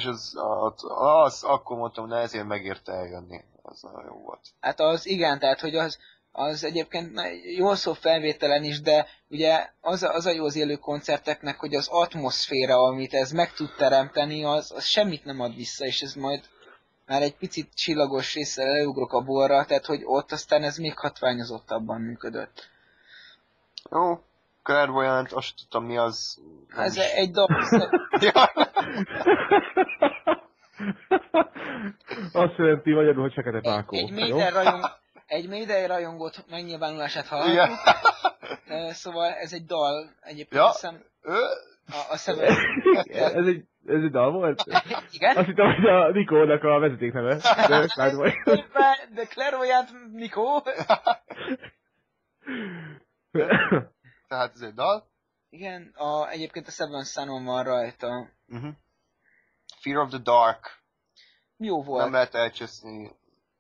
akkor mondtam, hogy ezért megérte eljönni. Az nagyon jó volt. Hát tehát hogy az egyébként jól szól felvételen is, de ugye az a jó az élő koncerteknek, hogy az atmoszféra, amit ez meg tud teremteni, az semmit nem ad vissza, és ez majd már egy picit csillagos résszel leugrok a borra, tehát hogy ott aztán ez még hatványozottabban működött. Jó, Clairvoyant, azt tudtam mi az... Ez egy dal... Azt jelenti magyarul, hogy fekete pákó. Egy Maiden rajongót megnyilvánulását hallottuk. Szóval ez egy dal egyébként. Ez egy dal volt? Igen? Azt hittem, hogy a Nikónak a vezetékneve. De Clairvoyant Nikó. Tehát ez egy dal? Igen, egyébként a Seven Son-on van rajta. Fear of the Dark. Jó volt. Nem lehet elcseszni.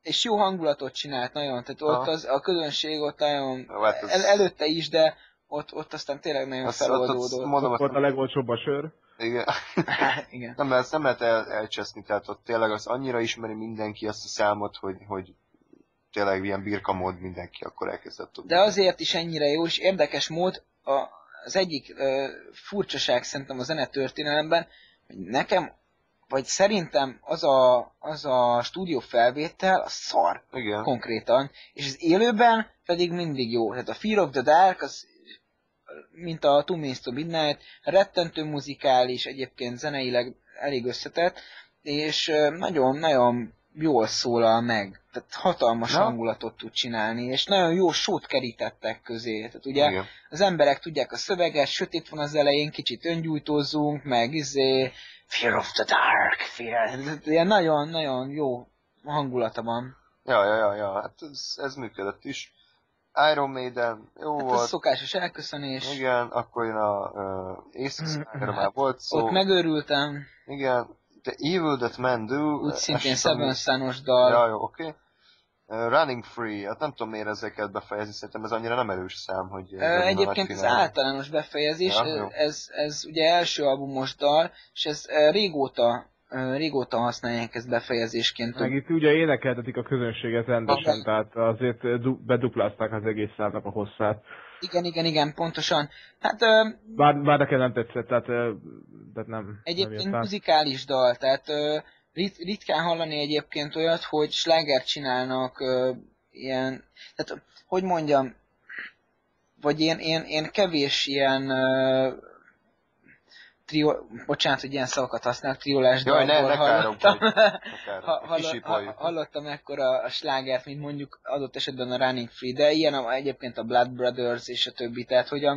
és jó hangulatot csinált nagyon, tehát ott a közönség ott nagyon, Hát előtte is, de ott aztán tényleg nagyon feloldódott. Mondom, ott volt a legolcsóbb a sör. Igen. Igen. Nem lehet elcseszni, tehát ott tényleg az annyira ismeri mindenki azt a számot, hogy tényleg ilyen birkamód mindenki akkor elkezdett tudni. De azért is ennyire jó, és érdekes mód, az egyik furcsaság szerintem a zenetörténelemben, hogy nekem, vagy szerintem az a stúdió felvétel a szar. Igen. Konkrétan, és az élőben pedig mindig jó. Tehát a Fear of the Dark, az, mint a Two Minutes to Midnight, rettentő muzikális, egyébként zeneileg elég összetett, és nagyon-nagyon jól szólal meg. Tehát hatalmas hangulatot tud csinálni, és nagyon jó sót kerítettek közé. Tehát ugye Igen. az emberek tudják a szöveget, sötét van az elején, kicsit öngyújtózunk, meg Fear of the Dark, Fear. Ilyen nagyon-nagyon jó hangulata van. Ja, hát ez működött is. Iron Maiden, jó hát volt. Ez szokásos elköszönés. Igen, akkor jön a Éjszakára már volt szó. Ott megőrültem. Igen, The Evil That Men Do. Úgy szintén Seven Sun-os dal. Ja, jó, oké. Running Free, hát nem tudom miért ezeket befejezni, szerintem ez annyira nem erős szám, hogy... Egyébként ez általános befejezés, ja, ez ugye első albumos dal, és ez régóta használják ezt befejezésként. Meg itt ugye énekeltetik a közönséget rendesen, tehát azért beduplázták az egész számnak a hosszát. Igen, pontosan. Hát... Bár nekem nem tetszett, tehát nem... Egyébként nem muzikális dal, tehát ritkán hallani egyébként olyat, hogy slágert csinálnak ilyen... Tehát, hogy mondjam, vagy én kevés ilyen... bocsánat, hogy ilyen szavakat használok, triolás dalból hallottam ekkora a slágert, mint mondjuk adott esetben a Running Free, de ilyen egyébként a Blood Brothers és a többi, tehát hogy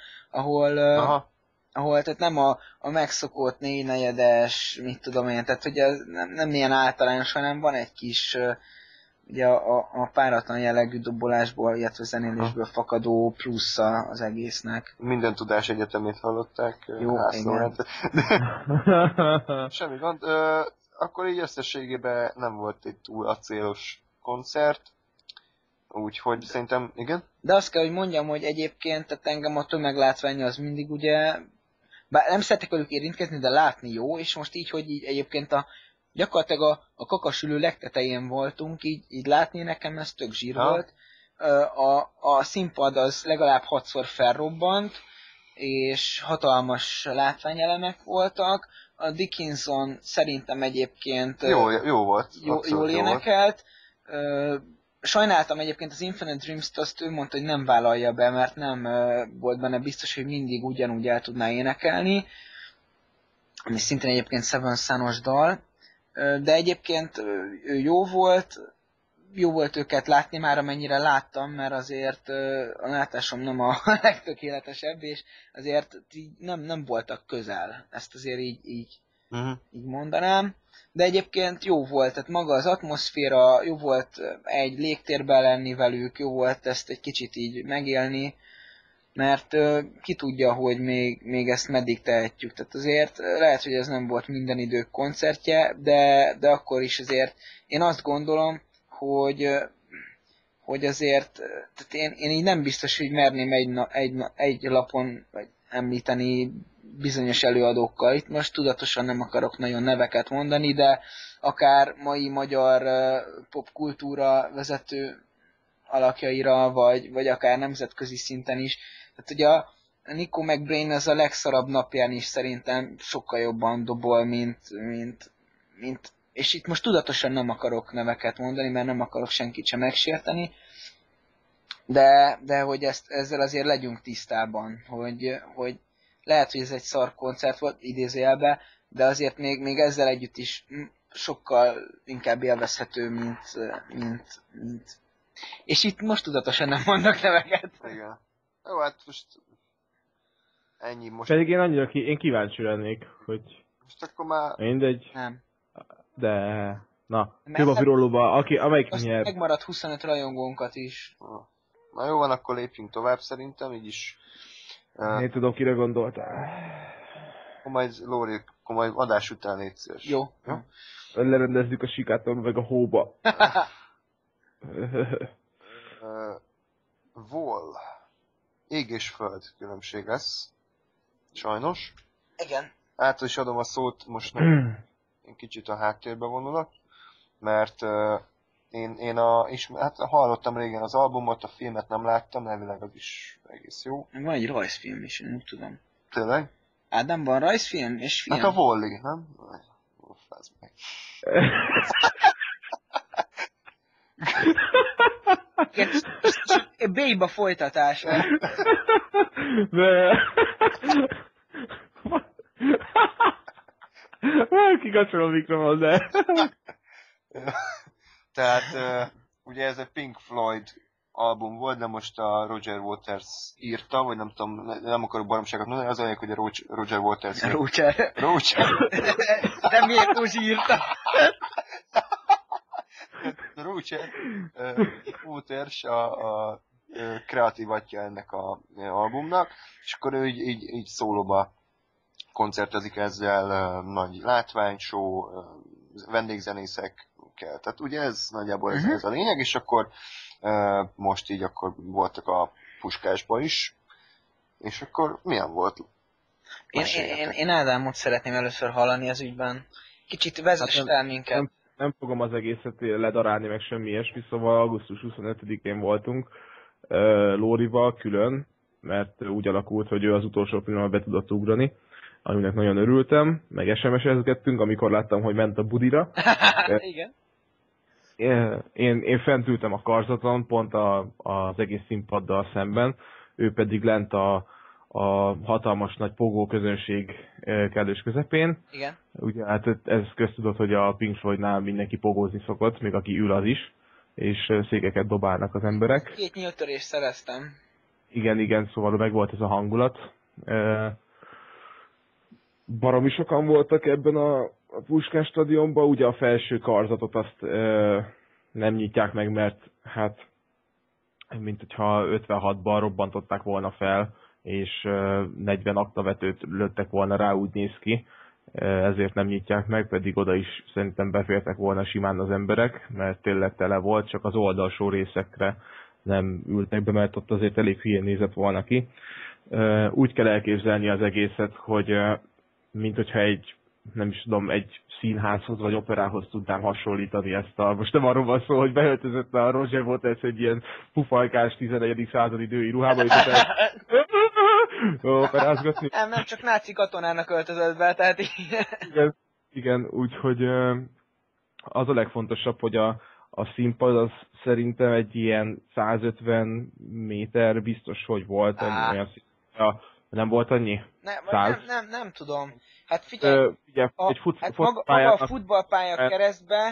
ahol tehát nem a megszokott 4/4-es, mit tudom én, tehát hogy ez nem ilyen általános, hanem van egy kis ugye a páratlan jellegű dobolásból, illetve zenélésből fakadó plusza az egésznek. Minden tudás egyetemét hallották. Jó, igen. Semmi gond. Akkor így összességében nem volt egy túl acélos koncert. Úgyhogy szerintem, igen. De azt kell, hogy mondjam, hogy egyébként tehát engem a tömeglátvány az mindig ugye, bár nem szeretek velük érintkezni, de látni jó, és most így, hogy így egyébként gyakorlatilag a kakasülő legtetején voltunk, így látni nekem ez tök zsír volt. A színpad az legalább 6-szor felrobbant, és hatalmas látványelemek voltak. A Dickinson szerintem egyébként jó volt. Jól énekelt. Sajnáltam egyébként az Infinite Dreams-t, azt ő mondta, hogy nem vállalja be, mert nem volt benne biztos, hogy mindig ugyanúgy el tudná énekelni. Ami szintén egyébként Seven Sun-os dal. De egyébként ő jó volt őket látni már, amennyire láttam, mert azért a látásom nem a legtökéletesebb, és azért nem voltak közel. Ezt azért így mondanám. De egyébként jó volt, tehát maga az atmoszféra, jó volt egy légtérben lenni velük, jó volt ezt egy kicsit így megélni, mert ki tudja, hogy még ezt meddig tehetjük. Tehát azért lehet, hogy ez nem volt minden idők koncertje, de akkor is azért én azt gondolom, hogy azért, tehát én így nem biztos, hogy merném egy lapon vagy említeni bizonyos előadókkal. Itt most tudatosan nem akarok nagyon neveket mondani, de akár mai magyar popkultúra vezető alakjaira, vagy akár nemzetközi szinten is. Tehát ugye a Nico McBrain az a legszarabb napján is szerintem sokkal jobban dobol, mint és itt most tudatosan nem akarok neveket mondani, mert nem akarok senkit sem megsérteni, de hogy ezzel azért legyünk tisztában, hogy lehet, hogy ez egy szar koncert volt, idézőjelben, de azért még ezzel együtt is sokkal inkább élvezhető, mint... És itt most tudatosan nem mondok neveket. Igen. Jó, hát most ennyi most. Pedig én kíváncsi lennék, hogy... Most akkor már... Mindegy. Nem. De... Na, Kőbabirólóba, amelyik nyer. Megmaradt 25 rajongónkat is. Na jó van, akkor lépjünk tovább szerintem, így is. Én tudom, kire gondoltál. Akkor majd Lóri, akkor majd adás után légy szíves. Jó. Lerendezzük a sikáton meg a hóba. Vol. Ég és föld különbség lesz. Sajnos. Igen. Át is adom a szót, most nem én kicsit a háttérbe vonulok, mert hát hallottam régen az albumot, a filmet nem láttam, elvileg az is egész jó. Van egy rajzfilm is, én úgy tudom. Tényleg? Ádám, van rajzfilm és film? Hát a Wall-E, nem? Fász meg. Béba folytatás van. De... Kikapcsolom a mikrofon, de... Tehát ugye ez egy Pink Floyd album volt, de most a Roger Waters írta, vagy nem tudom, nem akarok baromságot mondani, az olyan, hogy a Roger Waters Roger. De miért úgy írta? Roger Waters a kreatív atya ennek az albumnak, és akkor ő így szólóba koncertezik ezzel, nagy látványshow, vendégzenészekkel. Tehát ugye ez nagyjából ez a lényeg, és akkor most így akkor voltak a Puskásba is, és akkor milyen volt? Én Ádámot szeretném először hallani az ügyben. Kicsit vezess el minket. Nem fogom az egészet ledarálni, meg semmi ilyesmi, szóval augusztus 25-én voltunk Lórival külön, mert úgy alakult, hogy ő az utolsó pillanatban be tudott ugrani, aminek nagyon örültem, meg SMS-ezgettünk, amikor láttam, hogy ment a budira. Igen. Én fent ültem a karzaton, pont az egész színpaddal szemben, ő pedig lent a hatalmas nagy pogó közönség kellős közepén. Igen. Ugye hát ez köztudott, hogy a Pink Floydnál mindenki pogózni szokott, még aki ül az is, és székeket dobálnak az emberek. 2 nyílt törést szereztem. Igen, szóval meg volt ez a hangulat. Baromi sokan voltak ebben a Puskás stadionban, ugye a felső karzatot azt nem nyitják meg, mert hát mint hogyha 56-ban robbantották volna fel, és 40 aknavetőt lőttek volna rá, úgy néz ki, ezért nem nyitják meg, pedig oda is szerintem befértek volna simán az emberek, mert tényleg tele volt, csak az oldalsó részekre nem ültek be, mert ott azért elég hülyén nézett volna ki. Úgy kell elképzelni az egészet, hogy mint hogyha nem is tudom, egy színházhoz vagy operához tudnám hasonlítani ezt most nem arról van szó, hogy beöltözött a Roger Waters egy ilyen pufajkás 11. századi női ruhába, és operázgatni. Nem, csak náci katonának öltözött be, tehát igen, úgyhogy az a legfontosabb, hogy a színpad az szerintem egy ilyen 150 méter biztos, hogy volt. Nem volt annyi? Nem tudom. Hát figyelj, maga a futballpálya keresztbe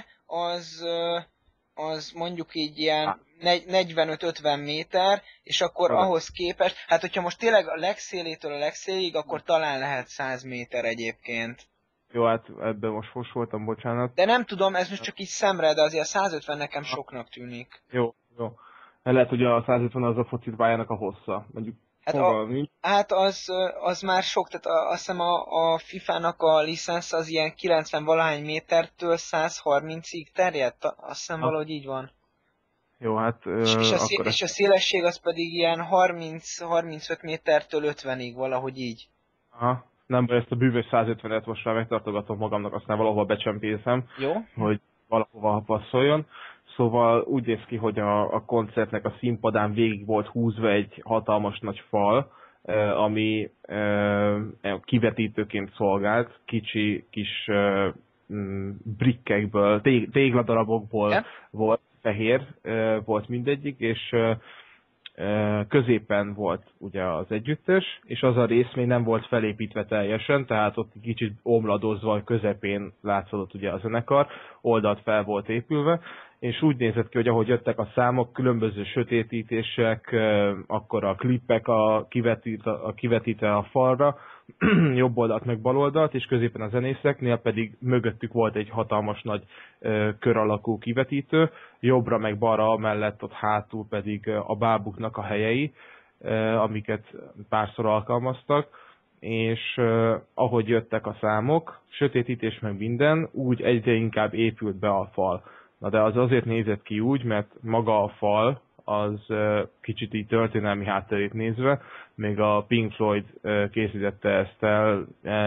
az mondjuk így ilyen 45-50 méter, és akkor ahhoz képest, hát hogyha most tényleg a legszélétől a legszélig, akkor talán lehet 100 méter egyébként. Jó, hát ebben most voltam, bocsánat. De nem tudom, ez most csak így szemre, de azért a 150 nekem soknak tűnik. Jó. Lehet, hogy a 150 az a focipályának a hossza. Mondjuk Hát az már sok, tehát azt hiszem a FIFA-nak a licensz az ilyen 90 valahány métertől 130-ig terjedt, azt hiszem valahogy így van. Jó, hát... És a szélesség az pedig ilyen 30-35 métertől 50-ig, valahogy így. Aha, nem baj, ezt a bűvös 150-et most már megtartogatom magamnak, aztán valahol becsempészem, jó, hogy valahova passzoljon. Szóval úgy néz ki, hogy a koncertnek a színpadán végig volt húzva egy hatalmas nagy fal, ami kivetítőként szolgált, kicsi kis brikkekből, tégladarabokból volt fehér, volt mindegyik, és középen volt ugye az együttes, és az a rész még nem volt felépítve teljesen, tehát ott kicsit omladozva közepén látszott ugye a zenekar, oldalt fel volt épülve, és úgy nézett ki, hogy ahogy jöttek a számok, különböző sötétítések, akkor a klippek kivetítve a falra, jobb oldalt meg bal oldalt, és középen a zenészeknél pedig mögöttük volt egy hatalmas nagy kör alakú kivetítő, jobbra meg balra mellett ott hátul pedig a bábuknak a helyei, amiket párszor alkalmaztak, és ahogy jöttek a számok, sötétítés meg minden, úgy egyre inkább épült be a fal. Na de az azért nézett ki úgy, mert maga a fal, az kicsit így történelmi hátterét nézve, még a Pink Floyd készítette ezt el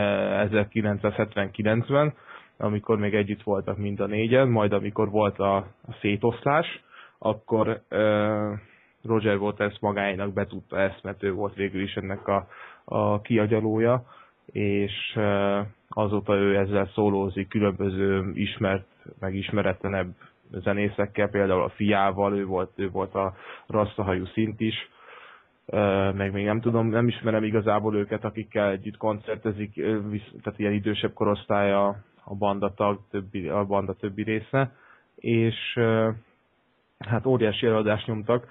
1979-ben, amikor még együtt voltak mind a négyen, majd amikor volt a szétoszlás, akkor Roger Waters magáénak betudta ezt, mert ő volt végül is ennek a kiagyalója, és azóta ő ezzel szólózik különböző ismert, meg ismeretlenebb zenészekkel, például a fiával, ő volt a rasszahajú szint is, meg még nem tudom, nem ismerem igazából őket, akikkel együtt koncertezik, tehát ilyen idősebb korosztálya a banda többi része, és hát óriási előadást nyomtak.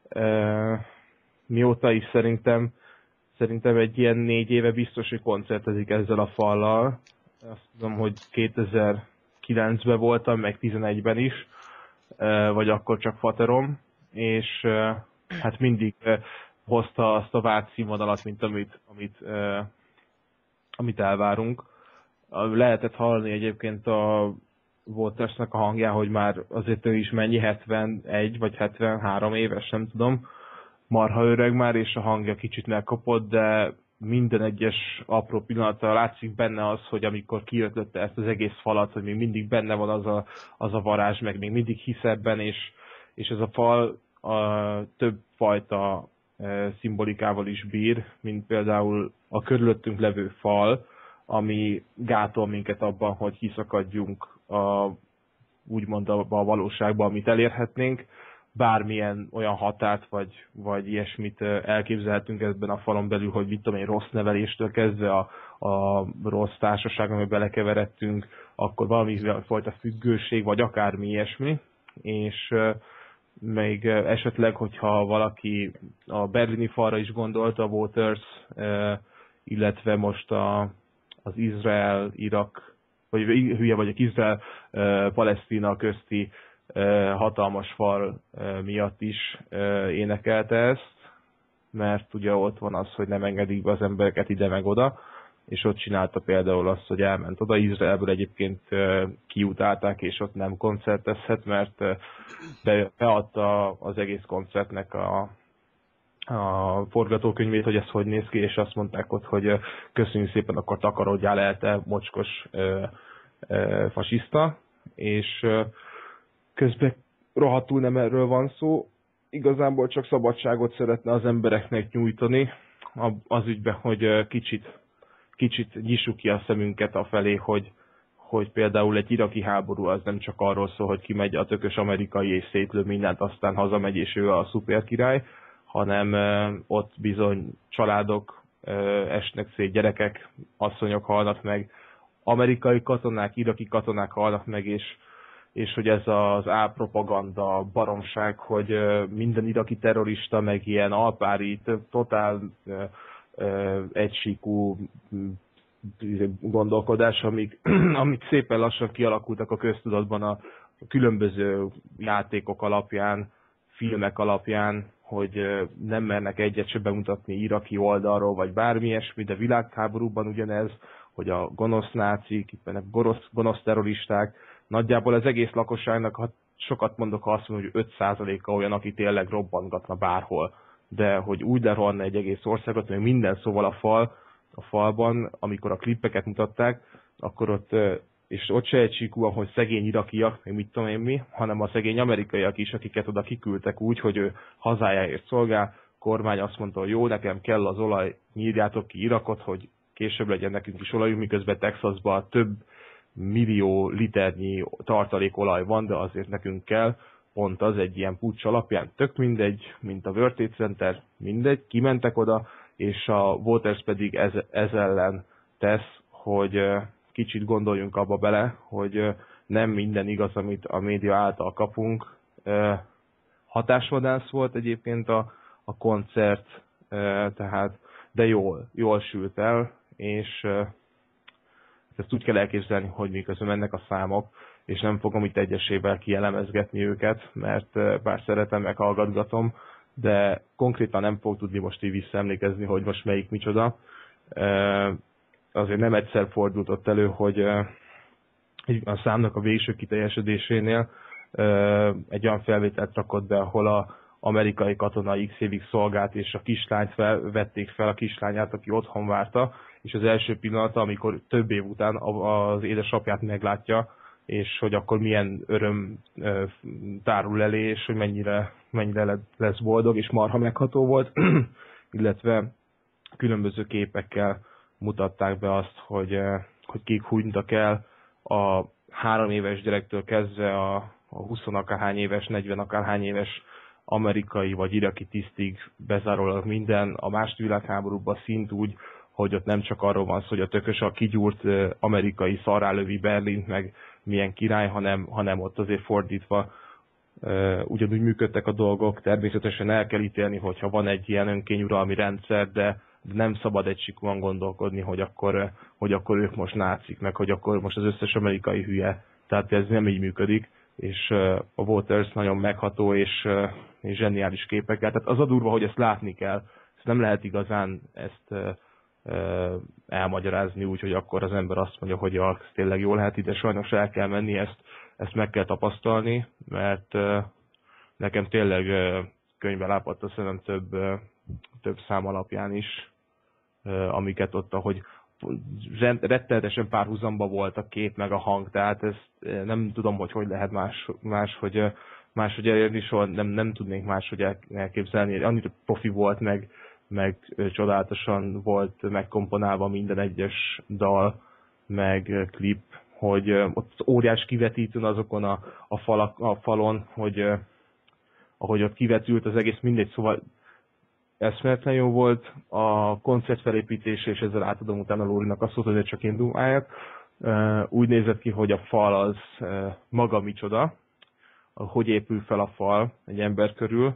Mióta is szerintem egy ilyen 4 éve biztos, hogy koncertezik ezzel a fallal. Azt tudom, hogy 2009-ben voltam, meg 2011-ben is, vagy akkor csak faterom, és hát mindig hozta azt a várt színvonalat, mint amit elvárunk. Lehetett hallani egyébként a Watersnek a hangján, hogy már azért ő is mennyi, 71 vagy 73 éves, nem tudom, marha öreg már, és a hangja kicsit megkapott, de minden egyes apró pillanatra látszik benne az, hogy amikor kiötlötte ezt az egész falat, hogy még mindig benne van az a varázs, meg még mindig hisz ebben, és ez a fal több fajta szimbolikával is bír, mint például a körülöttünk levő fal, ami gátol minket abban, hogy kiszakadjunk úgymond a valóságban, amit elérhetnénk. Bármilyen olyan határt, vagy ilyesmit elképzelhetünk ebben a falon belül, hogy mit tudom én, rossz neveléstől kezdve a rossz társaság, amiben belekeveredtünk, akkor valami fajta függőség, vagy akármi ilyesmi. És még esetleg, hogyha valaki a berlini falra is gondolta, a Waters, illetve most az Izrael-Irak, vagy hülye vagyok, Izrael-Palesztina közti hatalmas fal miatt is énekelte ezt, mert ugye ott van az, hogy nem engedik be az embereket ide meg oda, és ott csinálta például azt, hogy elment oda. Izraelből egyébként kiutálták, és ott nem koncertezhet, mert beadta az egész koncertnek a forgatókönyvét, hogy ez hogy néz ki, és azt mondták ott, hogy köszönjük szépen, akkor takarodjál el, te mocskos fasiszta, és közben rohadtul nem erről van szó, igazából csak szabadságot szeretne az embereknek nyújtani, az ügyben, hogy kicsit nyissuk ki a szemünket afelé, hogy például egy iraki háború az nem csak arról szól, hogy kimegy a tökös amerikai és szétlő mindent, aztán hazamegy és ő a szuperkirály, hanem ott bizony családok esnek szét, gyerekek, asszonyok halnak meg, amerikai katonák, iraki katonák halnak meg, és hogy ez az álpropaganda baromság, hogy minden iraki terrorista, meg ilyen alpári, totál egysíkú gondolkodás, amik szépen lassan kialakultak a köztudatban a különböző játékok alapján, filmek alapján, hogy nem mernek egyet se bemutatni iraki oldalról, vagy bármi ilyesmi, de világháborúban ugyanez, hogy a gonosz nácik, gonosz terroristák, nagyjából az egész lakosságnak, ha sokat mondok, ha azt mondom, hogy 5%-a olyan, aki tényleg robbantgatna bárhol. De hogy úgy lerohanna egy egész országot, még minden szóval a falban, amikor a klippeket mutatták, akkor ott se egysíkúan, hogy szegény irakiak, még mit tudom én mi, hanem a szegény amerikaiak is, akiket oda kiküldtek úgy, hogy ő hazájáért szolgál, kormány azt mondta, hogy jó, nekem kell az olaj, nyírjátok ki Irakot, hogy később legyen nekünk is olajunk, miközben Texasban több millió liternyi tartalékolaj van, de azért nekünk kell, pont az egy ilyen puccs alapján, tök mindegy, mint a World Trade Center, mindegy, kimentek oda, és a Waters pedig ez ellen tesz, hogy kicsit gondoljunk abba bele, hogy nem minden igaz, amit a média által kapunk. Hatásvadász volt egyébként a koncert, tehát, de jól sült el, és ezt úgy kell elképzelni, hogy miközben mennek a számok, és nem fogom itt egyesével kielemezgetni őket, mert bár szeretem, meghallgatgatom, de konkrétan nem fog tudni most így visszaemlékezni, hogy most melyik micsoda. Azért nem egyszer fordult ott elő, hogy a számnak a végső kiteljesedésénél egy olyan felvételt rakott be, ahol a amerikai katona x évig szolgált, és a kislányt vették fel, a kislányát, aki otthon várta, és az első pillanata, amikor több év után az édesapját meglátja, és hogy akkor milyen öröm tárul elé, és hogy mennyire lesz boldog, és marha megható volt, illetve különböző képekkel mutatták be azt, hogy kik hunytak el a 3 éves gyerektől kezdve a 20 akárhány éves, 40 akárhány éves amerikai vagy iraki tisztig bezárólag minden a második világháborúban szint úgy, hogy ott nem csak arról van szó, hogy a tökös a kigyúrt amerikai szarrálövi Berlint, meg milyen király, hanem ott azért fordítva ugyanúgy működtek a dolgok. Természetesen el kell ítélni, hogyha van egy ilyen önkényuralmi rendszer, de nem szabad egysikúan gondolkodni, hogy akkor ők most nácik, meg hogy akkor most az összes amerikai hülye. Tehát ez nem így működik, és a Waters nagyon megható és zseniális képekkel. Tehát az a durva, hogy ezt látni kell. Ezt nem lehet igazán ezt elmagyarázni úgy, hogy akkor az ember azt mondja, hogy ez tényleg jól lehet, ide sajnos el kell menni, ezt meg kell tapasztalni, mert nekem tényleg könyvbe lápadt a szemem több szám alapján is, amiket ott, ahogy rettenetesen párhuzamba volt a kép meg a hang, tehát ezt nem tudom, hogy lehet máshogy elérni, soha nem tudnék máshogy elképzelni. Annyit profi volt, meg csodálatosan volt megkomponálva minden egyes dal, meg klip, hogy ott óriás kivetítőn azokon a falon, hogy ahogy ott kivetült az egész, mindegy, szóval eszméletlen jó volt a koncert felépítése, és ezzel átadom utána Lórinak azt, hogy csak én dumáljak. Úgy nézett ki, hogy a fal az maga micsoda, hogy épül fel a fal egy ember körül,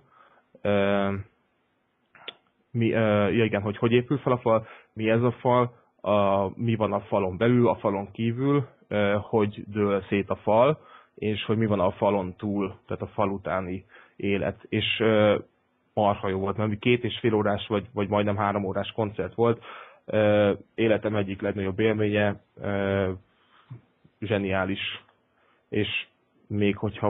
igen, hogy épül fel a fal, mi ez a fal, mi van a falon belül, a falon kívül, hogy dől szét a fal, és hogy mi van a falon túl, tehát a fal utáni élet. És marha jó volt, mert 2,5 órás, vagy majdnem 3 órás koncert volt. Életem egyik legnagyobb élménye, zseniális. És még hogyha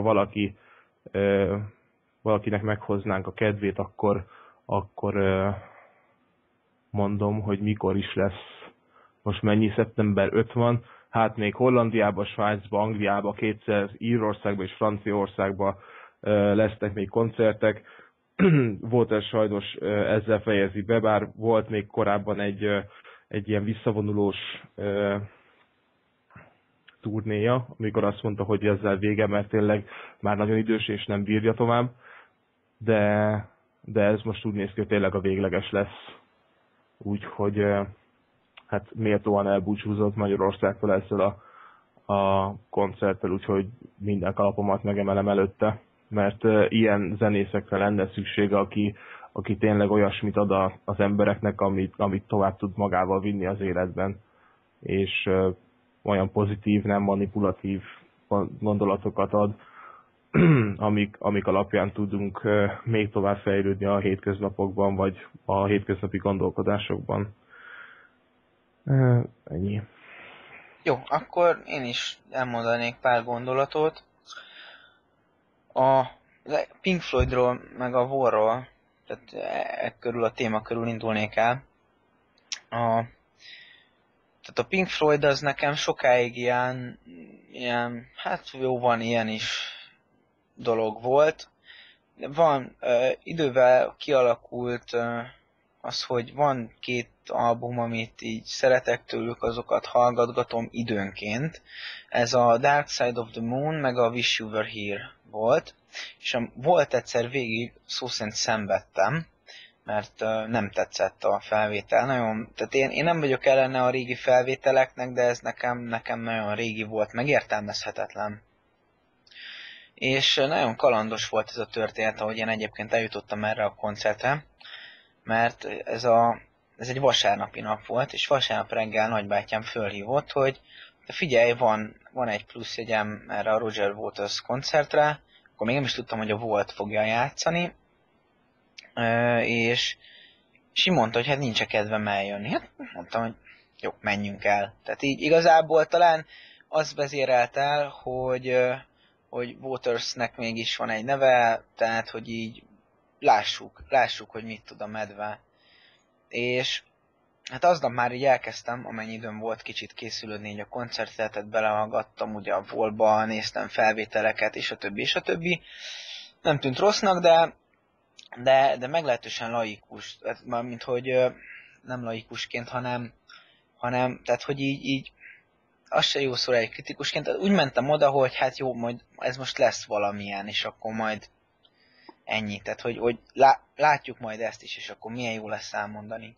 valakinek meghoznánk a kedvét, akkor mondom, hogy mikor is lesz. Most mennyi? Szeptember 5 van. Hát még Hollandiába, Svájcba, Angliába, kétszer Írországba és Franciaországba lesznek még koncertek. Waters sajnos ezzel fejezi be, bár volt még korábban egy ilyen visszavonulós turnéja, amikor azt mondta, hogy ezzel vége, mert tényleg már nagyon idős és nem bírja tovább, de ez most úgy néz ki, hogy tényleg a végleges lesz. Úgyhogy hát méltóan elbúcsúzott Magyarországtól ezzel a koncerttel, úgyhogy minden kalapomat megemelem előtte, mert ilyen zenészekre lenne szüksége, aki tényleg olyasmit ad az embereknek, amit tovább tud magával vinni az életben, és olyan pozitív, nem manipulatív gondolatokat ad, amik alapján tudunk még tovább fejlődni a hétköznapokban, vagy a hétköznapi gondolkodásokban. Ennyi. Jó, akkor én is elmondanék pár gondolatot. A Pink Floydról, meg a Warról, tehát körül a téma körül indulnék el. Tehát a Pink Floyd az nekem sokáig ilyen hát jó, van ilyen is dolog volt. Van, idővel kialakult az, hogy van 2 album, amit így szeretek tőlük, azokat hallgatgatom időnként. Ez a Dark Side of the Moon, meg a Wish You Were Here volt. És volt egyszer végig szó szerint szenvedtem, mert nem tetszett a felvétel. Nagyon, tehát én nem vagyok ellene a régi felvételeknek, de ez nekem nagyon régi volt, meg értelmezhetetlen. És nagyon kalandos volt ez a történet, ahogy én egyébként eljutottam erre a koncertre, mert ez egy vasárnapi nap volt, és vasárnap reggel nagybátyám fölhívott, hogy figyelj, van egy plusz jegyem erre a Roger Waters koncertre, akkor még nem is tudtam, hogy a Volt fogja játszani, és így mondta, hogy hát nincs kedvem eljönni. Hát mondtam, hogy jó, menjünk el. Tehát így igazából talán az vezérelt el, hogy hogy Watersnek mégis van egy neve, tehát hogy így lássuk, hogy mit tud a medve. És hát aznap már így elkezdtem, amennyi időm volt kicsit készülődni így a koncertre, tehát belehallgattam ugye a Volba, néztem felvételeket, és a többi, és a többi. Nem tűnt rossznak, de meglehetősen laikus, mármint hogy nem laikusként, hanem tehát hogy így az se jó szó egy kritikusként, tehát úgy mentem oda, hogy hát jó, majd ez most lesz valamilyen, és akkor majd ennyi, tehát hogy látjuk majd ezt is, és akkor milyen jó lesz elmondani.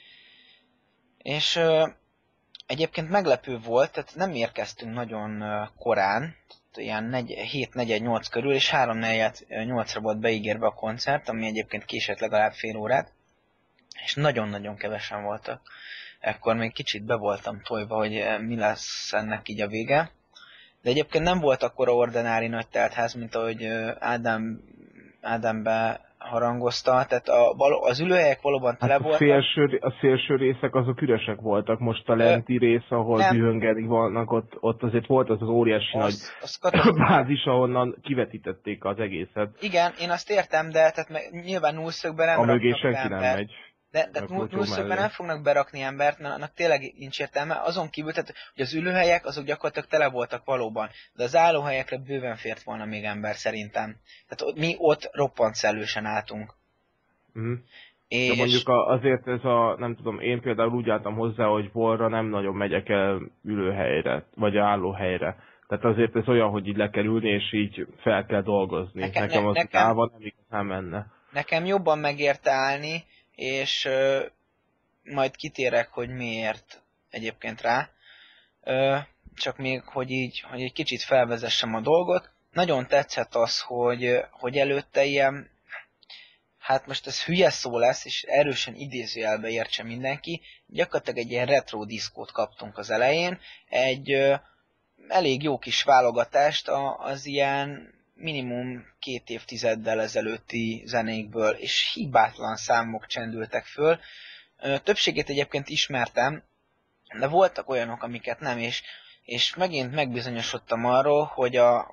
És egyébként meglepő volt, tehát nem érkeztünk nagyon korán, ilyen 7:48 körül, és 3:48-ra volt beígérve a koncert, ami egyébként késett legalább fél órát, és nagyon-nagyon kevesen voltak. Ekkor még kicsit be voltam tojva, hogy mi lesz ennek így a vége. De egyébként nem volt akkora ordinári nagy teltház, mint ahogy Ádám beharangozta, tehát az ülőhelyek valóban tele voltak. A szélső részek azok üresek voltak, most a lenti rész, ahol dühöngedik vannak, ott azért volt az óriási nagy bázis, ahonnan kivetítették az egészet. Igen, én azt értem, de tehát nyilván nullszögben nem raknak mögé senki nem megy. De nullszögben nem fognak berakni embert, mert annak tényleg nincs értelme. Azon kívül, tehát, hogy az ülőhelyek azok gyakorlatilag tele voltak valóban, de az állóhelyekre bőven fért volna még ember szerintem. Tehát mi ott roppant szellősen álltunk. És... De mondjuk azért ez nem tudom, én például úgy álltam hozzá, hogy Volra nem nagyon megyek el ülőhelyre, vagy állóhelyre. Tehát azért ez olyan, hogy így le kell ülni, és így fel kell dolgozni. Nekem az állva nem igazán menne. Nekem jobban megérte állni, és majd kitérek, hogy miért egyébként rá. Csak még, hogy egy kicsit felvezessem a dolgot. Nagyon tetszett az, hogy előtte ilyen, hát most ez hülye szó lesz, és erősen idézőjelbe értse mindenki, gyakorlatilag egy ilyen retro diszkót kaptunk az elején, egy elég jó kis válogatást az ilyen minimum 2 évtizeddel ezelőtti zenékből, és hibátlan számok csendültek föl. Többségét egyébként ismertem, de voltak olyanok, amiket nem, és megint megbizonyosodtam arról, hogy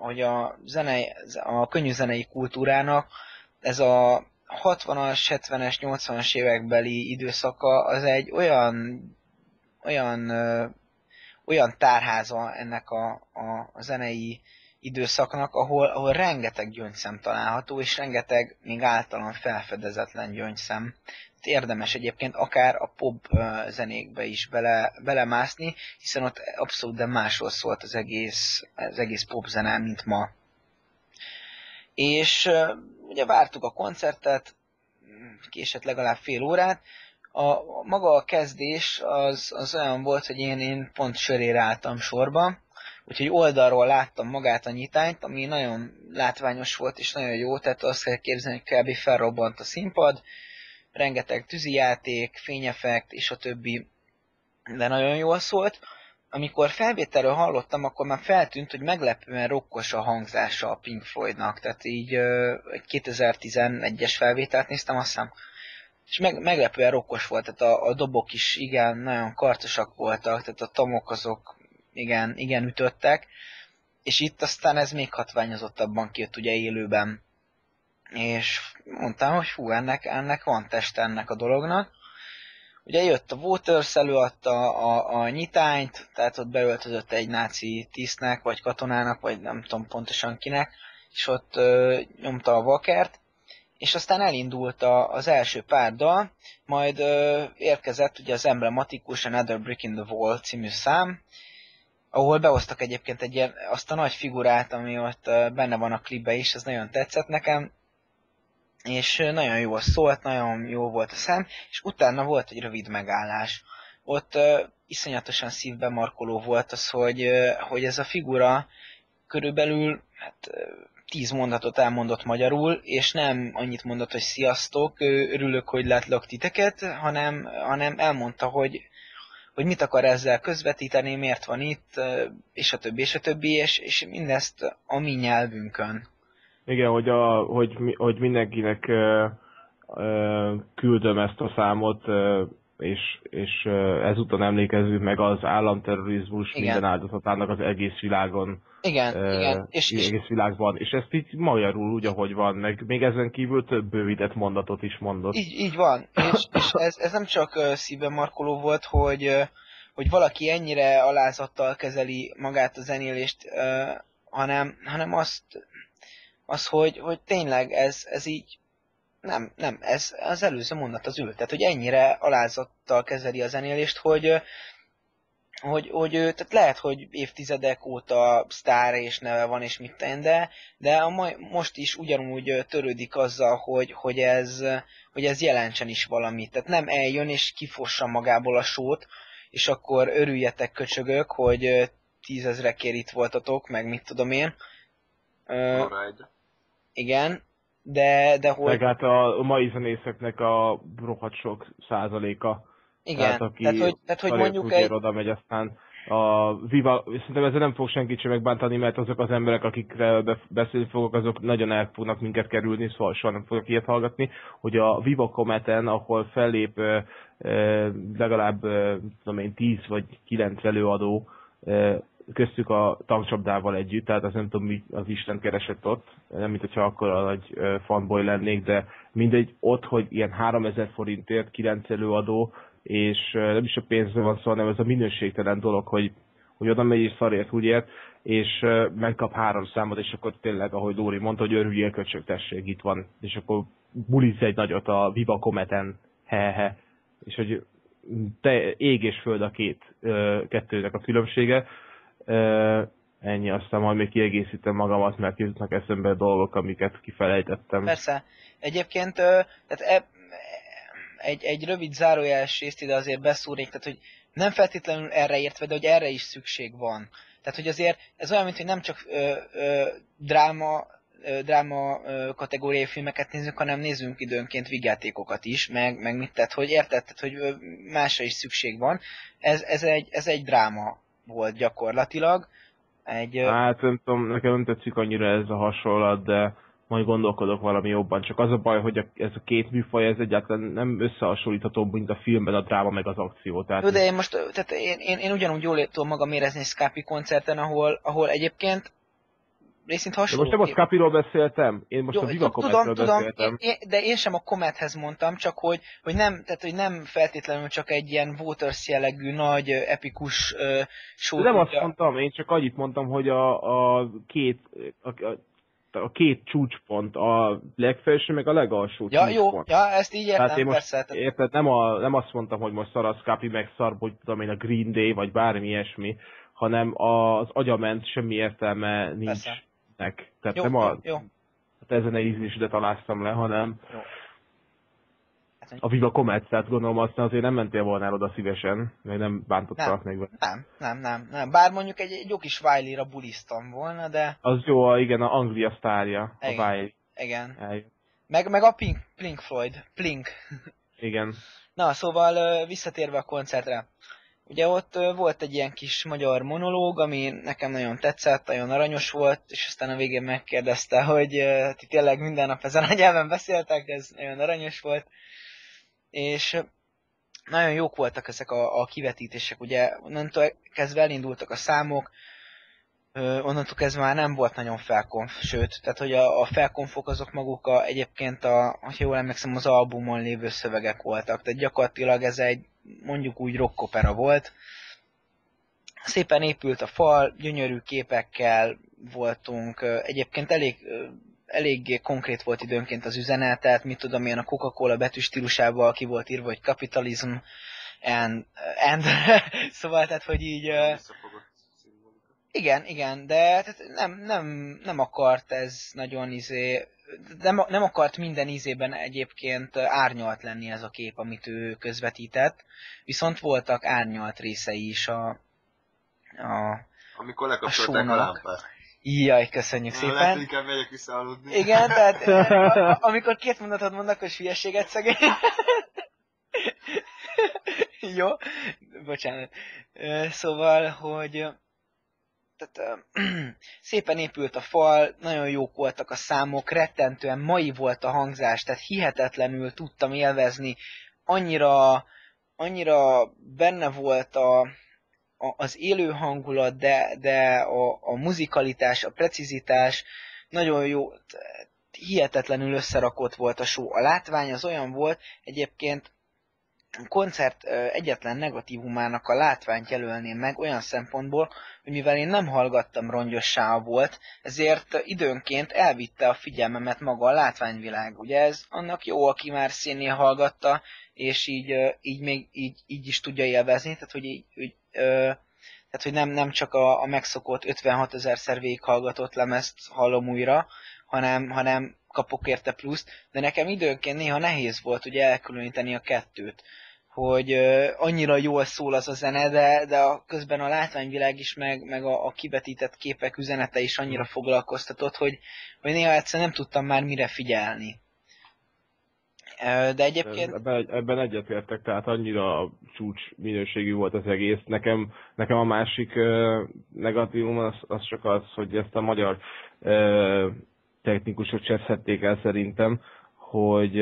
a könnyű zenei kultúrának ez a 60-as, 70-es, 80-as évekbeli időszaka az egy olyan tárháza ennek a zenei időszaknak, ahol rengeteg gyöngyszem található, és rengeteg még általán felfedezetlen gyöngyszem. Érdemes egyébként akár a pop zenékbe is belemászni, hiszen ott abszolút de másról szólt az egész pop zene, mint ma. És ugye vártuk a koncertet, késett legalább fél órát. Maga a kezdés az olyan volt, hogy én pont sörére álltam sorba, úgyhogy oldalról láttam magát a nyitányt, ami nagyon látványos volt és nagyon jó, tehát azt kell képzelni, hogy kb. Felrobbant a színpad, rengeteg tűzijáték, fényeffekt és a többi, de nagyon jól szólt. Amikor felvételről hallottam, akkor már feltűnt, hogy meglepően rokkos a hangzása a Pink Floydnak, tehát így egy 2011-es felvételt néztem, azt hiszem, és meglepően rokkos volt, tehát a dobok is igen, nagyon karcosak voltak, tehát a tomok azok igen ütöttek, és itt aztán ez még hatványozottabban kijött ugye élőben. És mondtam, hogy hú, ennek van teste ennek a dolognak. Ugye jött a Waters, előadta a nyitányt, tehát ott beöltözött egy náci tisztnek, vagy katonának, vagy nem tudom pontosan kinek, és ott nyomta a vakert, és aztán elindult az első pár dal, majd érkezett ugye az emblematikus Another Brick in the Wall című szám, ahol behoztak egyébként azt a nagy figurát, ami ott benne van a klipbe is, ez nagyon tetszett nekem, és nagyon jól szólt, nagyon jó volt a szám, és utána volt egy rövid megállás. Ott iszonyatosan szívbemarkoló volt az, hogy ez a figura körülbelül 10 mondatot elmondott magyarul, és nem annyit mondott, hogy sziasztok, örülök, hogy látlak titeket, hanem elmondta, hogy mit akar ezzel közvetíteni, miért van itt, és a többi, és mindezt a mi nyelvünkön. Igen, hogy mindenkinek küldöm ezt a számot, és ezúton emlékezzünk meg az államterrorizmus Igen. minden áldozatának az egész világon. Igen. Egész világban. És ezt így magyarul úgy, ahogy van, meg még ezen kívül több bővített mondatot is mondott. Így van. És ez nem csak szívben markoló volt, hogy valaki ennyire alázattal kezeli magát a zenélést, hanem hogy tényleg ez így nem, ez az előző mondat az ült. Tehát, hogy ennyire alázattal kezeli a zenélést, hogy tehát lehet, hogy évtizedek óta sztár és neve van, és mit tenni, de most is ugyanúgy törődik azzal, hogy ez jelentsen is valamit. Tehát nem eljön és kifossa magából a sót, és akkor örüljetek köcsögök, hogy 10 000-ekért itt voltatok, meg mit tudom én. Igen, de hogy... Meg hát a mai zenészeknek a rohadt sok százaléka. Igen, tehát hogy mondjuk egy... oda megy, aztán a Viva, szerintem ezzel nem fog senkit sem megbántani, mert azok az emberek, akikre beszélni fogok, azok nagyon el fognak minket kerülni, szóval soha nem fogok ilyet hallgatni, hogy a Viva Cometen, ahol fellép legalább tudom én, 10 vagy 9 előadó, köztük a tankcsapdával együtt, tehát az nem tudom, mi az Isten keresett ott, nem mint hogyha akkor a nagy fanboy lennék, de mindegy, ott, hogy ilyen 3000 forintért 9 előadó, és nem is a pénzről van szó, hanem ez a minőségtelen dolog, hogy oda megy és szarért úgyért, és megkap 3 számot, és akkor tényleg, ahogy Lóri mondta, hogy örüljél köcsög, tessék, itt van, és akkor bulizz egy nagyot a Viva Cometen, he-he, és hogy ég és föld a kettőnek a különbsége. Ennyi, aztán majd még kiegészítem magamat, mert jutnak eszembe dolgok, amiket kifelejtettem. Persze. Egyébként tehát egy rövid zárójeles részt ide azért beszúrnék, tehát hogy nem feltétlenül erre értve, de hogy erre is szükség van. Tehát, hogy azért ez olyan, mint hogy nem csak dráma kategóriai filmeket nézünk, hanem nézzünk időnként vígjátékokat is, meg mit, tehát hogy érted, tehát, hogy másra is szükség van. Ez egy dráma volt gyakorlatilag. Hát nem tudom, nekem nem tetszik annyira ez a hasonlat, de majd gondolkodok valami jobban. Csak az a baj, hogy ez a két műfaj, ez egyáltalán nem összehasonlítható, mint a filmben a dráma meg az akció. Tehát jó, de én most, tehát én ugyanúgy jól tudom magam érezni egy Scapi koncerten, ahol egyébként részint hasonló. De most nem a Scapiról beszéltem, én most a Viva Cometről beszéltem. De én sem a Comethez mondtam, csak hogy nem feltétlenül csak egy ilyen Waters jellegű nagy epikus show. Nem azt mondtam, én csak annyit mondtam, hogy a két csúcspont, a legfelső meg a legalsó csúcspont. Ja, ezt így értem, tehát én most, persze. Érted, nem azt mondtam, hogy most szar a Scapi, meg szar, hogy tudom én, a Green Day, vagy bármi ilyesmi, hanem az agyament semmi értelme nincs. Persze. Tehát jó, nem jó. Hát ezen a ízlésedet aláztam le, hanem jó. A Viva Comet, tehát gondolom aztán azért nem mentél volna el oda szívesen, meg nem bántottak meg vele. Nem. Bár mondjuk egy jó kis Wiley-ra buliztam volna, de... Az jó, igen, a Anglia sztárja, a Wiley. Igen. Eljött. Meg a Pink Floyd. Plink. Igen. Na, szóval visszatérve a koncertre. Ugye ott volt egy ilyen kis magyar monológ, ami nekem nagyon tetszett, nagyon aranyos volt, és aztán a végén megkérdezte, hogy ti tényleg minden nap ezen a nyelven beszéltek, ez nagyon aranyos volt. És nagyon jók voltak ezek a kivetítések, ugye onnantól kezdve elindultak a számok, onnantól kezdve már nem volt nagyon felkonf, sőt, tehát hogy a felkonfok azok maguk egyébként ha jól emlékszem, az albumon lévő szövegek voltak, tehát gyakorlatilag ez egy mondjuk úgy rockopera volt. Szépen épült a fal, gyönyörű képekkel voltunk, egyébként eléggé konkrét volt időnként az üzenet, tehát mit tudom én, a Coca-Cola betűstílusával ki volt írva, hogy capitalism and szóval, tehát hogy így... Igen, de tehát nem akart ez nagyon nem akart minden ízében egyébként árnyalt lenni ez a kép, amit ő közvetített, viszont voltak árnyalt részei is amikor lekapcsolták a lámpát. Jaj, köszönjük szépen. Lehet, inkább megyek vissza aludni. Igen, tehát amikor két mondatot mondnak, hogy hülyeséget szegény. Jó, bocsánat. Szóval, hogy tehát, szépen épült a fal, nagyon jók voltak a számok, rettentően mai volt a hangzás, tehát hihetetlenül tudtam élvezni, annyira annyira benne volt az élő hangulat, de a muzikalitás, a precizitás nagyon jó, hihetetlenül összerakott volt a show. A látvány az olyan volt, egyébként a koncert egyetlen negatívumának a látványt jelölném meg olyan szempontból, hogy mivel én nem hallgattam rongyossá volt, ezért időnként elvitte a figyelmemet maga a látványvilág. Ugye ez annak jó, aki már színnél hallgatta, és így még így is tudja élvezni, tehát hogy nem csak a megszokott 56 000-szer végighallgatott lemezt hallom újra, hanem kapok érte pluszt, de nekem időnként néha nehéz volt ugye elkülöníteni a kettőt, hogy annyira jól szól az a zene, de közben a látványvilág is, meg a kivetített képek üzenete is annyira foglalkoztatott, hogy néha egyszer nem tudtam már mire figyelni. De egyébként... Ebben egyetértek, tehát annyira csúcs minőségű volt az egész. Nekem a másik negatívum az csak az, hogy ezt a magyar technikusok cseszhették el szerintem, hogy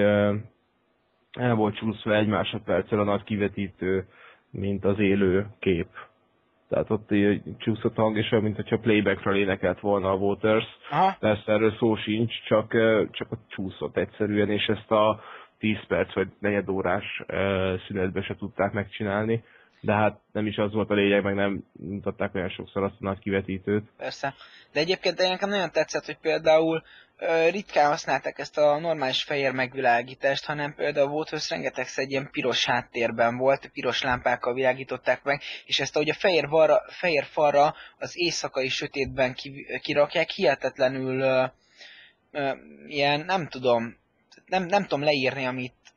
el volt csúszva egy másodperccel a nagy kivetítő, mint az élő kép. Tehát ott csúszott a hang, és olyan, mint hogyha playbackről énekelt volna a Waters. Aha. Persze erről szó sincs, csak ott csúszott egyszerűen, és ezt a 10 perc vagy negyed órás szünetbe se tudták megcsinálni. De hát nem is az volt a lényeg, meg nem mutatták olyan sokszor azt a nagy kivetítőt. Persze. De egyébként nekem nagyon tetszett, hogy például ritkán használták ezt a normális fehér megvilágítást, hanem például volt, hogy rengetegszer egy ilyen piros háttérben volt, piros lámpákkal világították meg, és ezt ahogy a fehér falra az éjszakai sötétben kirakják, hihetetlenül ilyen, nem tudom leírni,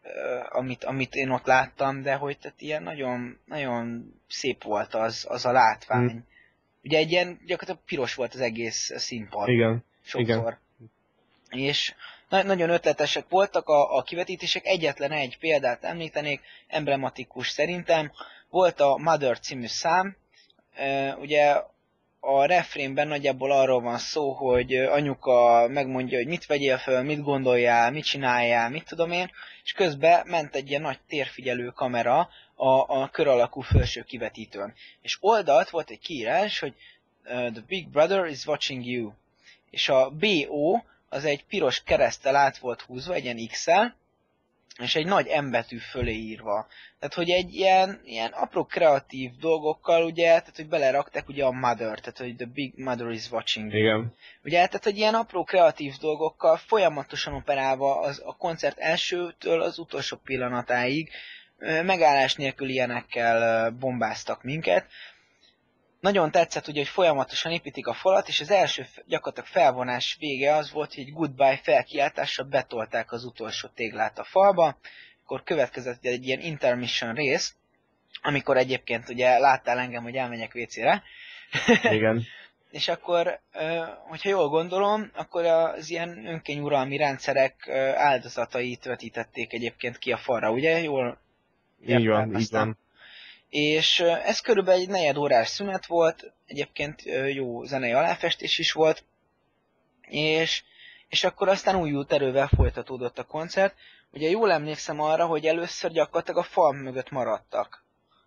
amit én ott láttam, de hogy tehát ilyen nagyon, nagyon szép volt az a látvány. Ugye egy ilyen, gyakorlatilag piros volt az egész színpad. Igen. Sokszor. Igen. És nagyon ötletesek voltak a kivetítések, egyetlen egy példát említenék, emblematikus szerintem. Volt a Mother című szám, ugye a refrénben nagyjából arról van szó, hogy anyuka megmondja, hogy mit vegyél föl, mit gondoljál, mit csináljál, mit tudom én, és közben ment egy ilyen nagy térfigyelő kamera a kör alakú felső kivetítőn. És oldalt volt egy kiírás, hogy The Big Brother is watching you. És a BO az egy piros kereszttel át volt húzva, egy ilyen X-el, és egy nagy M betű fölé írva. Tehát, hogy egy ilyen apró kreatív dolgokkal, ugye, tehát, hogy belerakták ugye a Mother, tehát, hogy The Big Mother is watching. Igen. Ugye, tehát, hogy ilyen apró kreatív dolgokkal folyamatosan operálva a koncert elsőtől az utolsó pillanatáig megállás nélkül ilyenekkel bombáztak minket. Nagyon tetszett ugye, hogy folyamatosan építik a falat, és az első gyakorlatilag felvonás vége az volt, hogy egy goodbye felkiáltással betolták az utolsó téglát a falba, akkor következett egy ilyen intermission rész, amikor egyébként ugye láttál engem, hogy elmenjek WC-re. Igen. És akkor, hogyha jól gondolom, akkor az ilyen önkényuralmi rendszerek áldozatait vetítették egyébként ki a falra, ugye? Jól így van. És ez körülbelül egy negyed órás szünet volt, egyébként jó zenei aláfestés is volt, és akkor aztán újult erővel folytatódott a koncert. Ugye jól emlékszem arra, hogy először gyakorlatilag a fal mögött maradtak.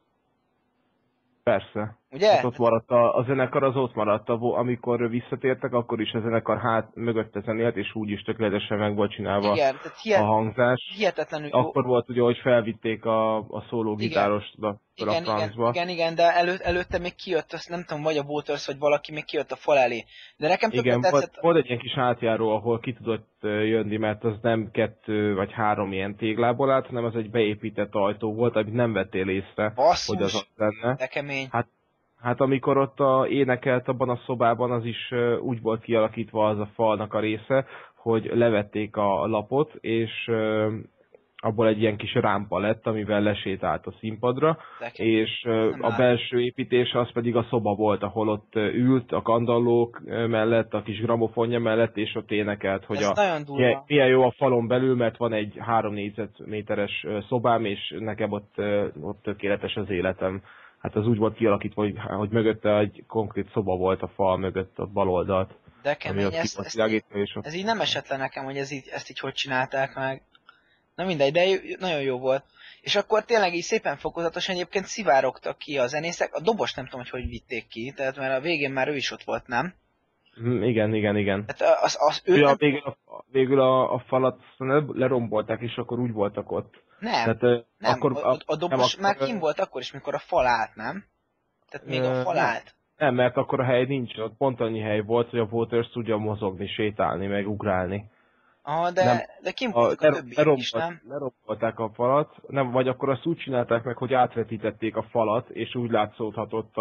Persze. Ugye? Hát ott maradt a zenekar, az ott maradt. Amikor visszatértek, akkor is a zenekar mögötte zenélt, és úgy is tökéletesen meg volt csinálva. Igen, a hangzás. Hihetetlenül jó. Akkor volt ugye, hogy felvitték a szólógitárost a francba. Igen, de előtte még kijött, azt nem tudom, vagy a Waters, vagy valaki még kijött a fal elé. De nekem igen, tetszett... volt egy ilyen kis átjáró, ahol ki tudott jönni, mert az nem 2 vagy 3 ilyen téglából állt, hanem az egy beépített ajtó volt, amit nem vettél észre, basszus, hogy az ott lenne. De kemény. Hát amikor ott énekelt abban a szobában, az is úgy volt kialakítva az a falnak a része, hogy levették a lapot, és abból egy ilyen kis rámpa lett, amivel lesétált a színpadra, és a belső építése az pedig a szoba volt, ahol ott ült a kandallók mellett, a kis gramofonja mellett, és ott énekelt, hogy milyen jó a falon belül, mert van egy 3 négyzetméteres szobám, és nekem ott tökéletes az életem. Hát az úgy volt kialakítva, hogy mögötte egy konkrét szoba volt a fal mögött, a bal oldalt. De kemény, ez így nem esett le nekem, hogy ezt így hogy csinálták meg. Na mindegy, de nagyon jó volt. És akkor tényleg így szépen fokozatosan egyébként szivárogtak ki a zenészek. A dobos nem tudom, hogy vitték ki, tehát mert a végén már ő is ott volt, nem? Igen. Tehát őt Ja, nem... végül a falat lerombolták, és akkor úgy voltak ott. Nem, Tehát, nem, akkor, a dobos nem, már kim volt akkor is, mikor a fal állt, nem? Tehát még a fal állt. Nem, mert akkor a hely nincs, ott pont annyi hely volt, hogy a Waters tudja mozogni, sétálni, meg ugrálni. Aha, Nem, de kim voltak a többiek is, nem? lerombolták a falat, nem, vagy akkor azt úgy csinálták meg, hogy átvetítették a falat, és úgy látszódhatott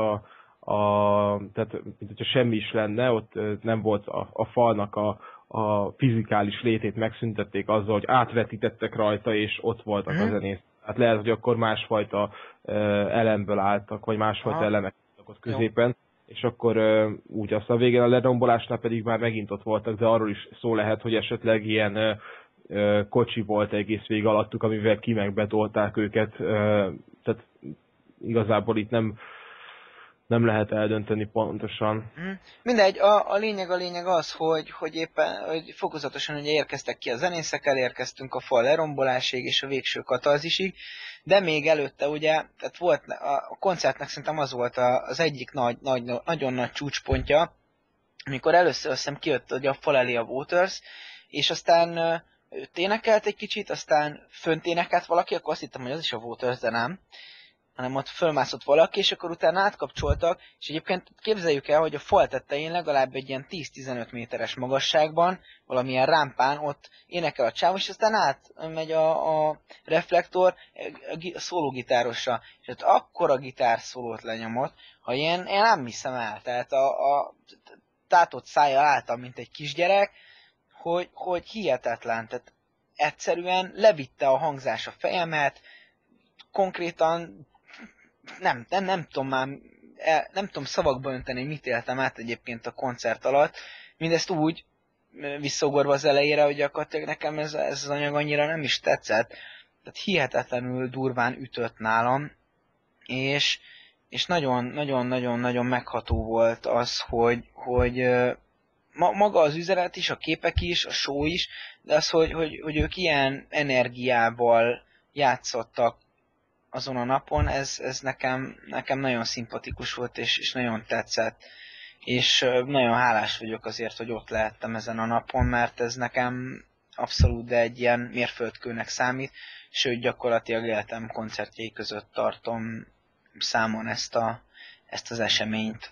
tehát, mint hogyha semmi is lenne, ott nem volt a falnak a fizikális létét megszüntették azzal, hogy átvetítettek rajta, és ott voltak a zenész. Hát lehet, hogy akkor másfajta elemből álltak, vagy másfajta elemek voltak ott középen, és akkor úgy aztán a végén a lerombolásnál pedig már megint ott voltak, de arról is szó lehet, hogy esetleg ilyen kocsi volt egész végig alattuk, amivel megbetolták őket, tehát igazából itt nem lehet eldönteni pontosan. Mindegy, a lényeg az, hogy éppen hogy fokozatosan ugye érkeztek ki a zenészek, elérkeztünk a fal lerombolásig és a végső katalzisig, de még előtte ugye, tehát volt a koncertnek szerintem az volt az egyik nagyon nagy csúcspontja, amikor először azt hiszem kijött hogy a fal elé a Waters, és aztán őt énekelt egy kicsit, aztán fönt énekelt valaki, akkor azt hittem, hogy az is a Waters, de nem, hanem ott fölmászott valaki, és akkor utána átkapcsoltak, és egyébként képzeljük el, hogy a fal tetején legalább egy ilyen 10-15 méteres magasságban, valamilyen rámpán ott énekel a csáv, és aztán átmegy a reflektor a szólógitárosra, és ott akkora gitárszólót lenyomott, ha én nem hiszem el, tehát a tátott szája álltam, mint egy kisgyerek, hogy hihetetlen, tehát egyszerűen levitte a hangzás a fejemet, konkrétan nem tudom már, nem tudom szavakba önteni, mit éltem át egyébként a koncert alatt. Mindezt úgy visszogorva az elejére, hogy gyakorlatilag nekem ez az anyag annyira nem is tetszett. Tehát hihetetlenül durván ütött nálam, és nagyon megható volt az, hogy maga az üzenet is, a képek is, a show is, de az, hogy ők ilyen energiával játszottak azon a napon, ez nekem nagyon szimpatikus volt, és nagyon tetszett. És nagyon hálás vagyok azért, hogy ott lehettem ezen a napon, mert ez nekem abszolút de egy ilyen mérföldkőnek számít, sőt gyakorlatilag életem koncertjei között tartom számon ezt az eseményt.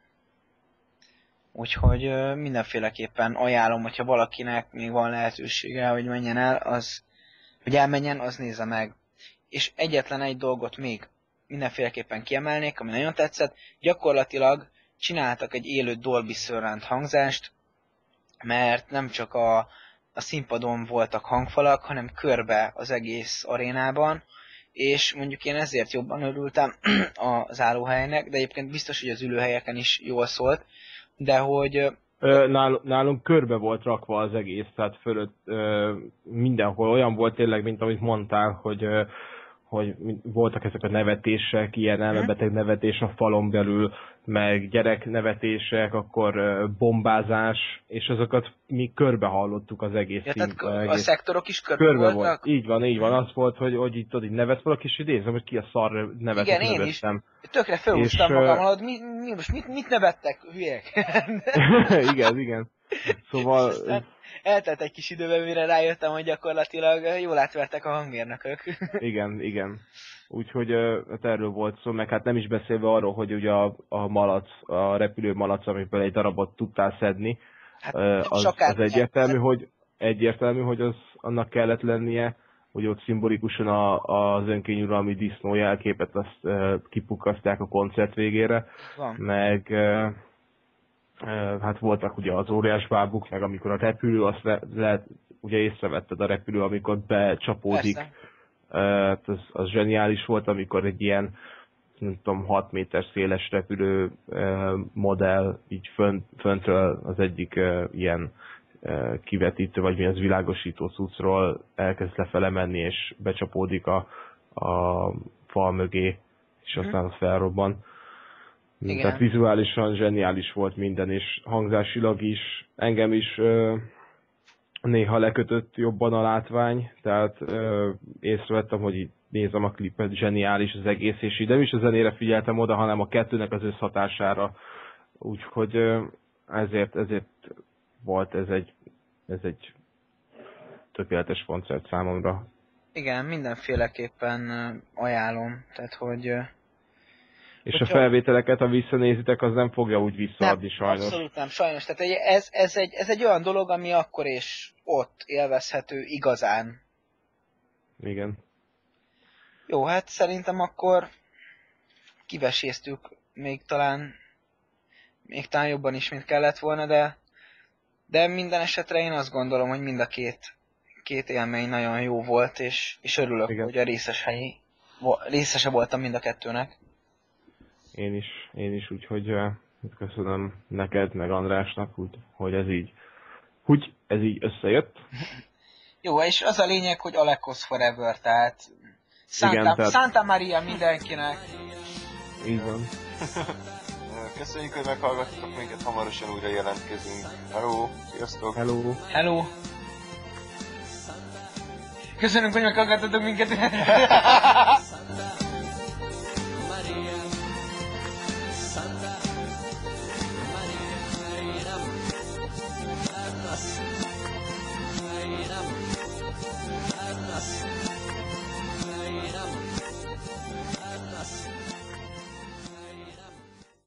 Úgyhogy mindenféleképpen ajánlom, hogyha valakinek még van lehetősége, hogy menjen el, hogy elmenjen, az nézze meg. És egyetlen egy dolgot még mindenféleképpen kiemelnék, ami nagyon tetszett, gyakorlatilag csináltak egy élő Dolby Surround hangzást, mert nem csak a színpadon voltak hangfalak, hanem körbe az egész arénában, és mondjuk én ezért jobban örültem az állóhelynek, de egyébként biztos, hogy az ülőhelyeken is jól szólt, de hogy... Nálunk körbe volt rakva az egész, tehát fölött mindenhol olyan volt tényleg, mint amit mondtál, hogy voltak ezek a nevetések, ilyen elmebeteg nevetés a falon belül, meg gyereknevetések, akkor bombázás, és azokat mi körbe hallottuk az egész tehát a szektorok is körbe voltak? Volt. Így van. Az volt, hogy itt így nevet valaki, és idézem, hogy ki a szar nevet. Igen, én nevettem. Is. Tökre felhúztam magam, most mit nevettek, hülyek? igen. Szóval... Eltelt egy kis időben, mire rájöttem, hogy gyakorlatilag jól átvertek a hangmérnökök. Igen. Úgyhogy hát erről volt szó, meg hát nem is beszélve arról, hogy ugye a repülő malac, amiből egy darabot tudtál szedni, hát, az egyértelmű, hogy az annak kellett lennie, hogy ott szimbolikusan az önkényuralmi disznó jelképet azt kipukkasztják a koncert végére, meg... hát voltak ugye az óriás bábuk, meg amikor a repülő, azt lehet, ugye észrevetted a repülő, amikor becsapódik. Az zseniális volt, amikor egy ilyen, nem tudom, 6 méter széles repülő modell így föntről az egyik ilyen kivetítő, vagy mi az világosító cuccról elkezd lefele menni, és becsapódik a fal mögé, és aztán az felrobban. Igen. Tehát vizuálisan zseniális volt minden, és hangzásilag is, engem is néha lekötött jobban a látvány, tehát észrevettem, hogy így nézem a klipet, zseniális az egész, és így nem is a zenére figyeltem oda, hanem a kettőnek az összhatására. Úgyhogy ezért volt ez egy tökéletes koncert számomra. Igen, mindenféleképpen ajánlom, tehát hogy... És a felvételeket, ha visszanézitek, az nem fogja úgy visszaadni nem, sajnos. Abszolút nem, sajnos. Tehát ez egy olyan dolog, ami akkor és ott élvezhető igazán. Igen. Jó, hát szerintem akkor kiveséztük még talán jobban is, mint kellett volna, de minden esetre én azt gondolom, hogy mind a két élmény nagyon jó volt, és örülök, igen, hogy a részese voltam mind a kettőnek. Én is, úgyhogy köszönöm neked, meg Andrásnak, hogy ez így összejött. Jó, és az a lényeg, hogy Alekos Forever, tehát Santa Maria mindenkinek. Így van. Köszönjük, hogy meghallgattatok minket, hamarosan újra jelentkezünk. Hello, sziasztok! Hello! Köszönjük, hogy meghallgattatok minket! Santa